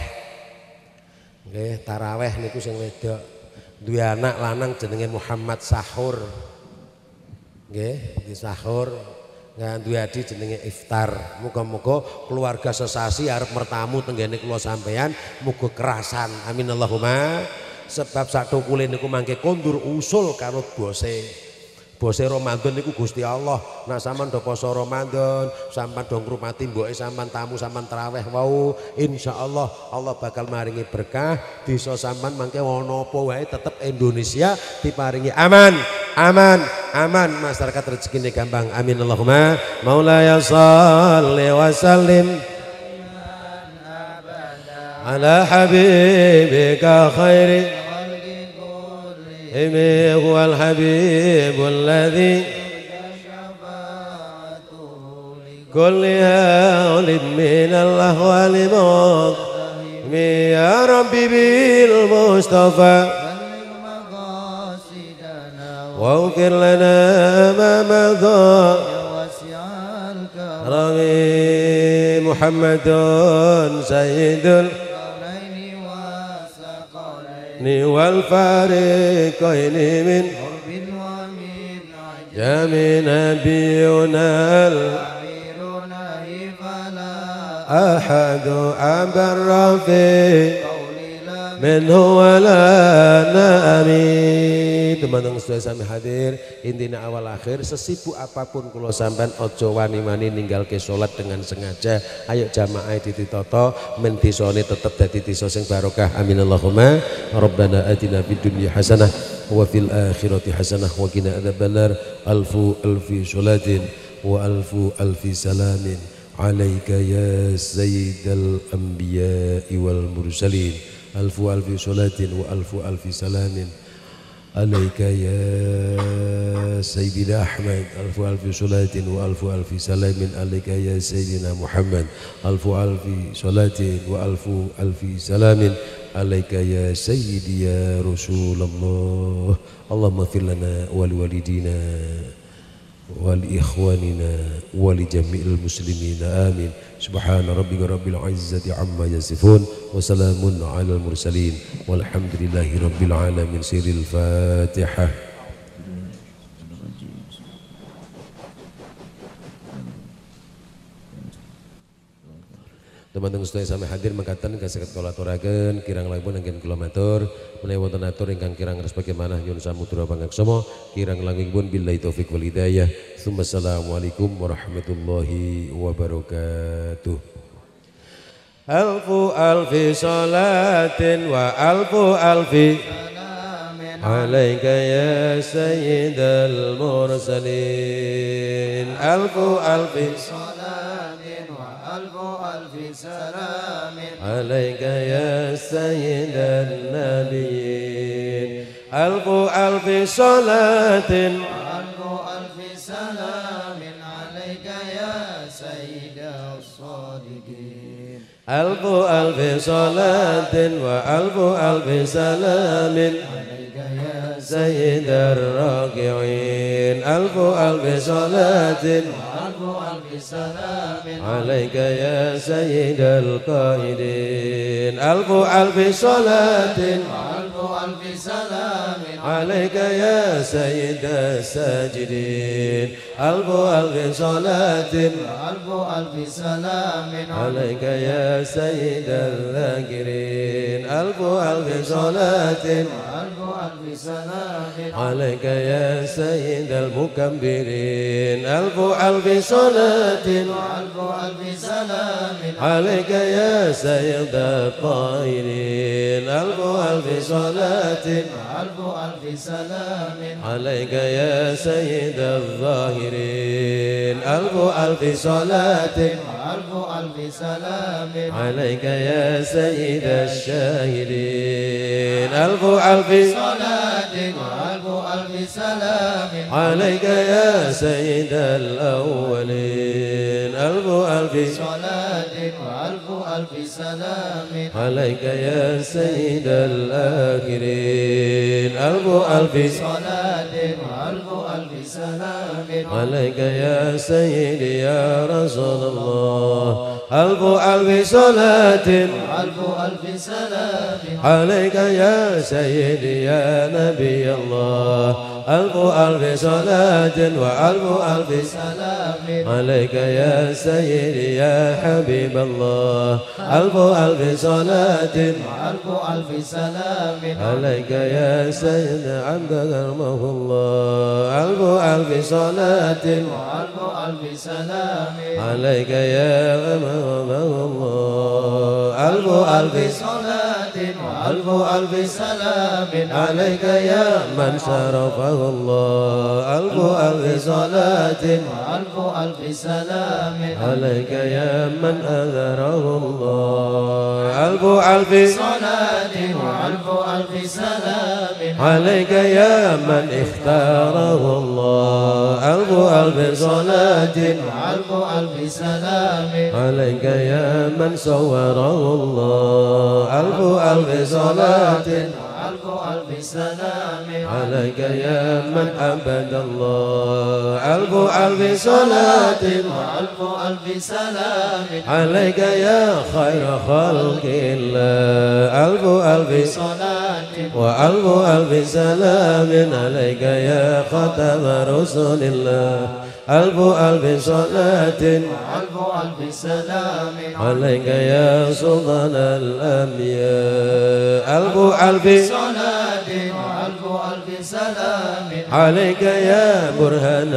nggih taraweh niku sing wedok duwe anak lanang jenenge Muhammad Sahur nggih iki sahur ngan duwe adi jenenge Iftar muga-muga keluarga sesasi arep mertamu tenggene kula sampeyan muga kerasan amin Allahumma sebab sak tukule niku mangke kondur usul karo bose bose Ramadan niku Gusti Allah nah sampean do poso Ramadan sampean do ngrumati mboke sampean tamu sampean tarawih wau insyaallah Allah bakal maringi berkah desa sampean mangke ana apa wae tetep Indonesia diparingi aman aman aman masyarakat rezekine gampang amin Allahumma maulaya shalli wa sallim ala habibika khairi إمي هو الحبيب الذي كل هول من الأهوال مقتهمي يا ربي بالمصطفى واغفر لنا ما مضى رغي محمد سيد الكونين والفارقين من جميع نبينا أحد أبر في منه ولا nami. Teman-teman sudah sami hadir, intinya awal akhir sesibuk apapun kula sampean ojo wani-wani ninggal ke salat dengan sengaja. Ayo jamaah dititoto men disone tetep dadi disa sing barokah. Amin Allahumma. Rabbana atina fid dunya hasanah wa fil akhirati hasanah wa qina adzabannar. Alfu alfi salatin wa alfu alfi salamin alaika ya sayyidal anbiya'i wal mursalin. Alfu alfi salatin wa alfu alfi salamin alaika ya sayyidina Ahmad. Alfu alfi salatin wa alfu alfi salamin alaika ya sayyidina Muhammad. Alfu alfi salatin wa alfu alfi salamin alaika ya sayyidi ya Rasulullah. Allahumma fir lana wa liwalidina ولإخواننا ولجميع المسلمين آمين. سبحان ربك رب العزة عما يصفون وسلام على المرسلين والحمد لله رب العالمين. سير الفاتحة. Teman-teman sedaya sami hadir mengatakan kasih kolaboraken kirang langkung anggen kula matur menawi wonten atur ingkang kirang res bagaimana nyuwun samudra pangaksama kirang langkung billahi taufik wal hidayah. Assalamualaikum warahmatullahi wabarakatuh. Alfu alfi salatin wa alfu alfi alaika ya sayyidal mursalin. Alfu alfi salatin wa alfu alfi salamin alaika ya sayyidan nabiyyin. Alfu alfi salatin wa alfu alfi salamin alaika ya sayyidas sadiqin. Alfu alfi salatin wa alfu alfi salamin سيد الراكعين. ألف ألف صلاة وألف ألف سلام عليك يا سيد القائدين. ألف ألف صلاة وألف ألف سلام عليك يا سيد الساجدين. ألف ألف صلاة وألف ألف سلام عليك يا سيد الذاكرين. ألف ألف صلاة وألف ألف سلام عليك يا سيد المكبرين. ألف ألف صلاة وألف ألف سلام عليك يا سيد الطاهرين. ألف ألف صلاة وألف ألف سلام عليك يا سيد الظاهرين. ألف ألف صلاة وألف ألف سلام عليك يا سيد الشاهدين. ألف ألف صلاة وألف ألف سلام عليك يا سيد الأولين. ألف ألف صلاة وألف ألف سلام عليك يا سيد الآخرين. ألف ألف صلاة وألف ألف سلام عليك يا سيدي يا رسول الله. ألف ألف صلاة وألف ألف سلام عليك يا سيدي يا نبي الله. ألف ألف صلاة وألف ألف سلام عليك يا سيدي يا حبيب الله. ألف ألف صلاة وألف ألف سلام عليك يا سيد عبد كرمه الله. ألف ألف صلاة وألف ألف سلام عليك يا أمامه الله. ألف ألف صلاة وألف ألف سلام عليك يا من شرفه الله. ألف ألف صلاة وألف ألف سلام عليك يا من أذره الله. ألف ألف صلاة وألف ألف سلام عليك يا من اختاره الله. ألف ألف صلاة وألف ألف سلام عليك يا من صوره الله. ألف ألف صلاة وألف ألف سلام عليك يا من عبد الله ألف ألف صلاة وألف ألف سلام عليك يا خير خلق الله ألف ألف صلاة وألف ألف سلام عليك يا ختم رسل الله ألف ألف صلاة وألف ألف سلام عليك يا سلطان الأنبياء ألف ألف صلاة وألف ألف سلام عليك يا برهان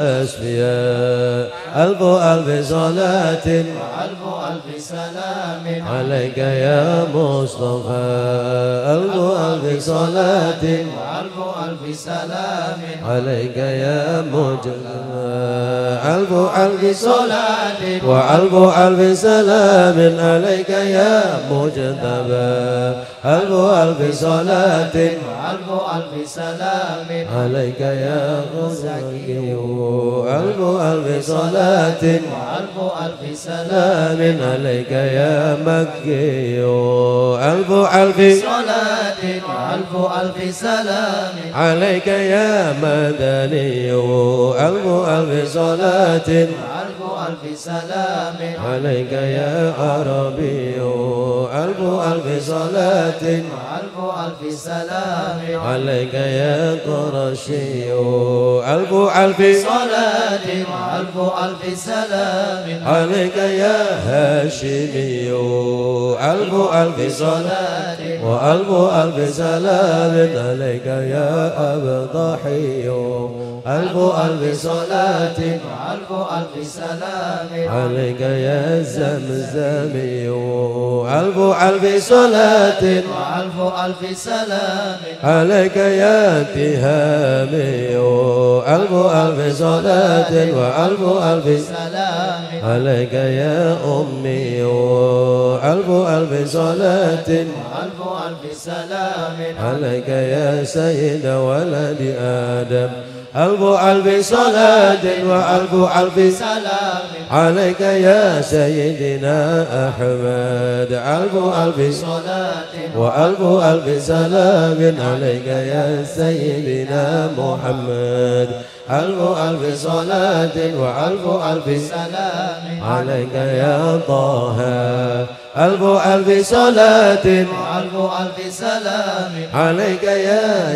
الأسفياء ألف ألف صلاة وألف ألف سلام عليك يا مصطفى ألف ألف صلاة وألف ألف سلام عليك يا مجتبى ألف ألف صلاة وألف ألف سلام عليك يا مجتبى ألف ألف صلاة وألف ألف سلام عليك يا غزاكي ألف ألف صلاة وألف ألف سلام سلام عليك يا مكي ألف ألف صلاة وألف ألف سلام عليك يا مدني ألف ألف صلاة وألف ألف سلام عليك يا عربي ألف ألف صلاة وألف ألف سلام عليك يا قرشي ألف ألف صلاة وألف ألف سلام عليك يا هاشمي ألف ألف صلاة وألف ألف سلام عليك يا أبضحي ألف ألف صلاة وألف ألف سلام عليك يا زمزمي ألف ألف صلاة وألف ألف سلام عليك يا تهامي ألف ألف صلاة وألف ألف سلام عليك يا أمي ألف ألف صلاة وألف ألف سلام عليك يا سيد ولد آدم ألف ألف صلاة وألف ألف سلام عليك يا سيدنا أحمد ألف ألف صلاة وألف ألف سلام عليك يا سيدنا محمد ألف ألف صلاة وألف ألف سلام عليك يا طه ألف ألف صلاة وألف ألف سلام عليك يا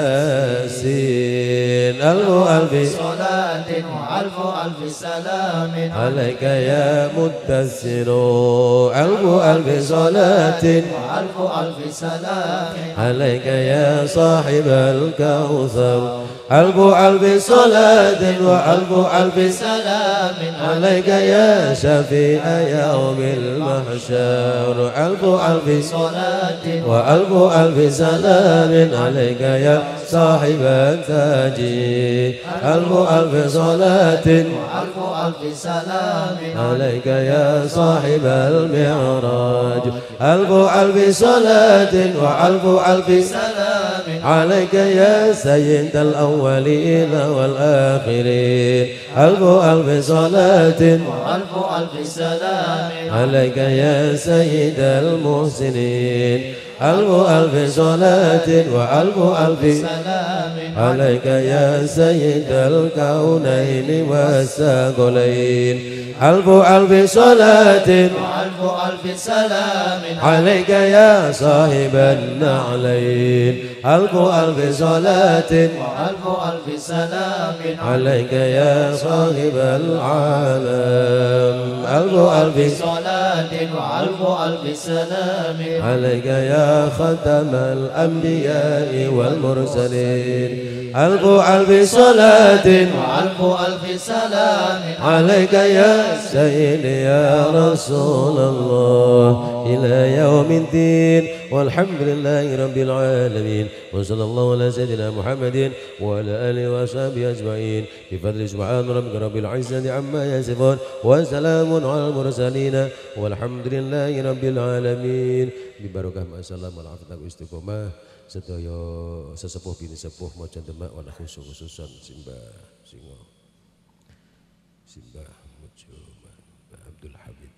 ياسين ألف ألف صلاة وألف ألف سلام عليك يا مدثر ألف ألف صلاة وألف ألف سلام عليك يا صاحب الكوثر ألف ألف صلاة وألف ألف سلام عليك يا شفيع يوم المحشر ألف ألف صلاة وألف ألف سلام عليك يا صاحب التاج ألف ألف صلاة وألف ألف سلام عليك يا صاحب المعراج ألف ألف صلاة وألف ألف سلام عليك يا سيد الأولين والآخرين ألف ألف صلاة وألف ألف سلام عليك يا سيد المحسنين ألف ألف صلاة وألف ألف سلام عليك يا سيد الكونين والثقلين ألف ألف صلاة وألف ألف سلام عليك يا صاحب النعلين ألف ألف صلاة وألف ألف سلام عليك يا صاحب العالم ألف ألف صلاة وألف ألف سلام عليك يا ختم الأنبياء والمرسلين ألف ألف صلاة وألف ألف سلام عليك يا سيدي يا رسول الله إلى يوم الدين والحمد لله رب العالمين وصلى الله على سيدنا محمد وعلى آله وصحبه أجمعين بفضل سبحان ربك رب العزة عما يصفون وسلام على المرسلين والحمد لله رب العالمين ببركة ما سلام والعافية والاستقامة sedaya sesepuh bini sepuh macan demak wala khusus khususan Simbah Singo Simbah Mujo Mbah Abdul Habib.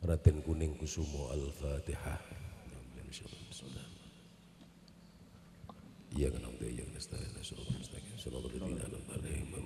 Raden Kuning Kusumo Al-Fatihah. Iya kan, iya kan,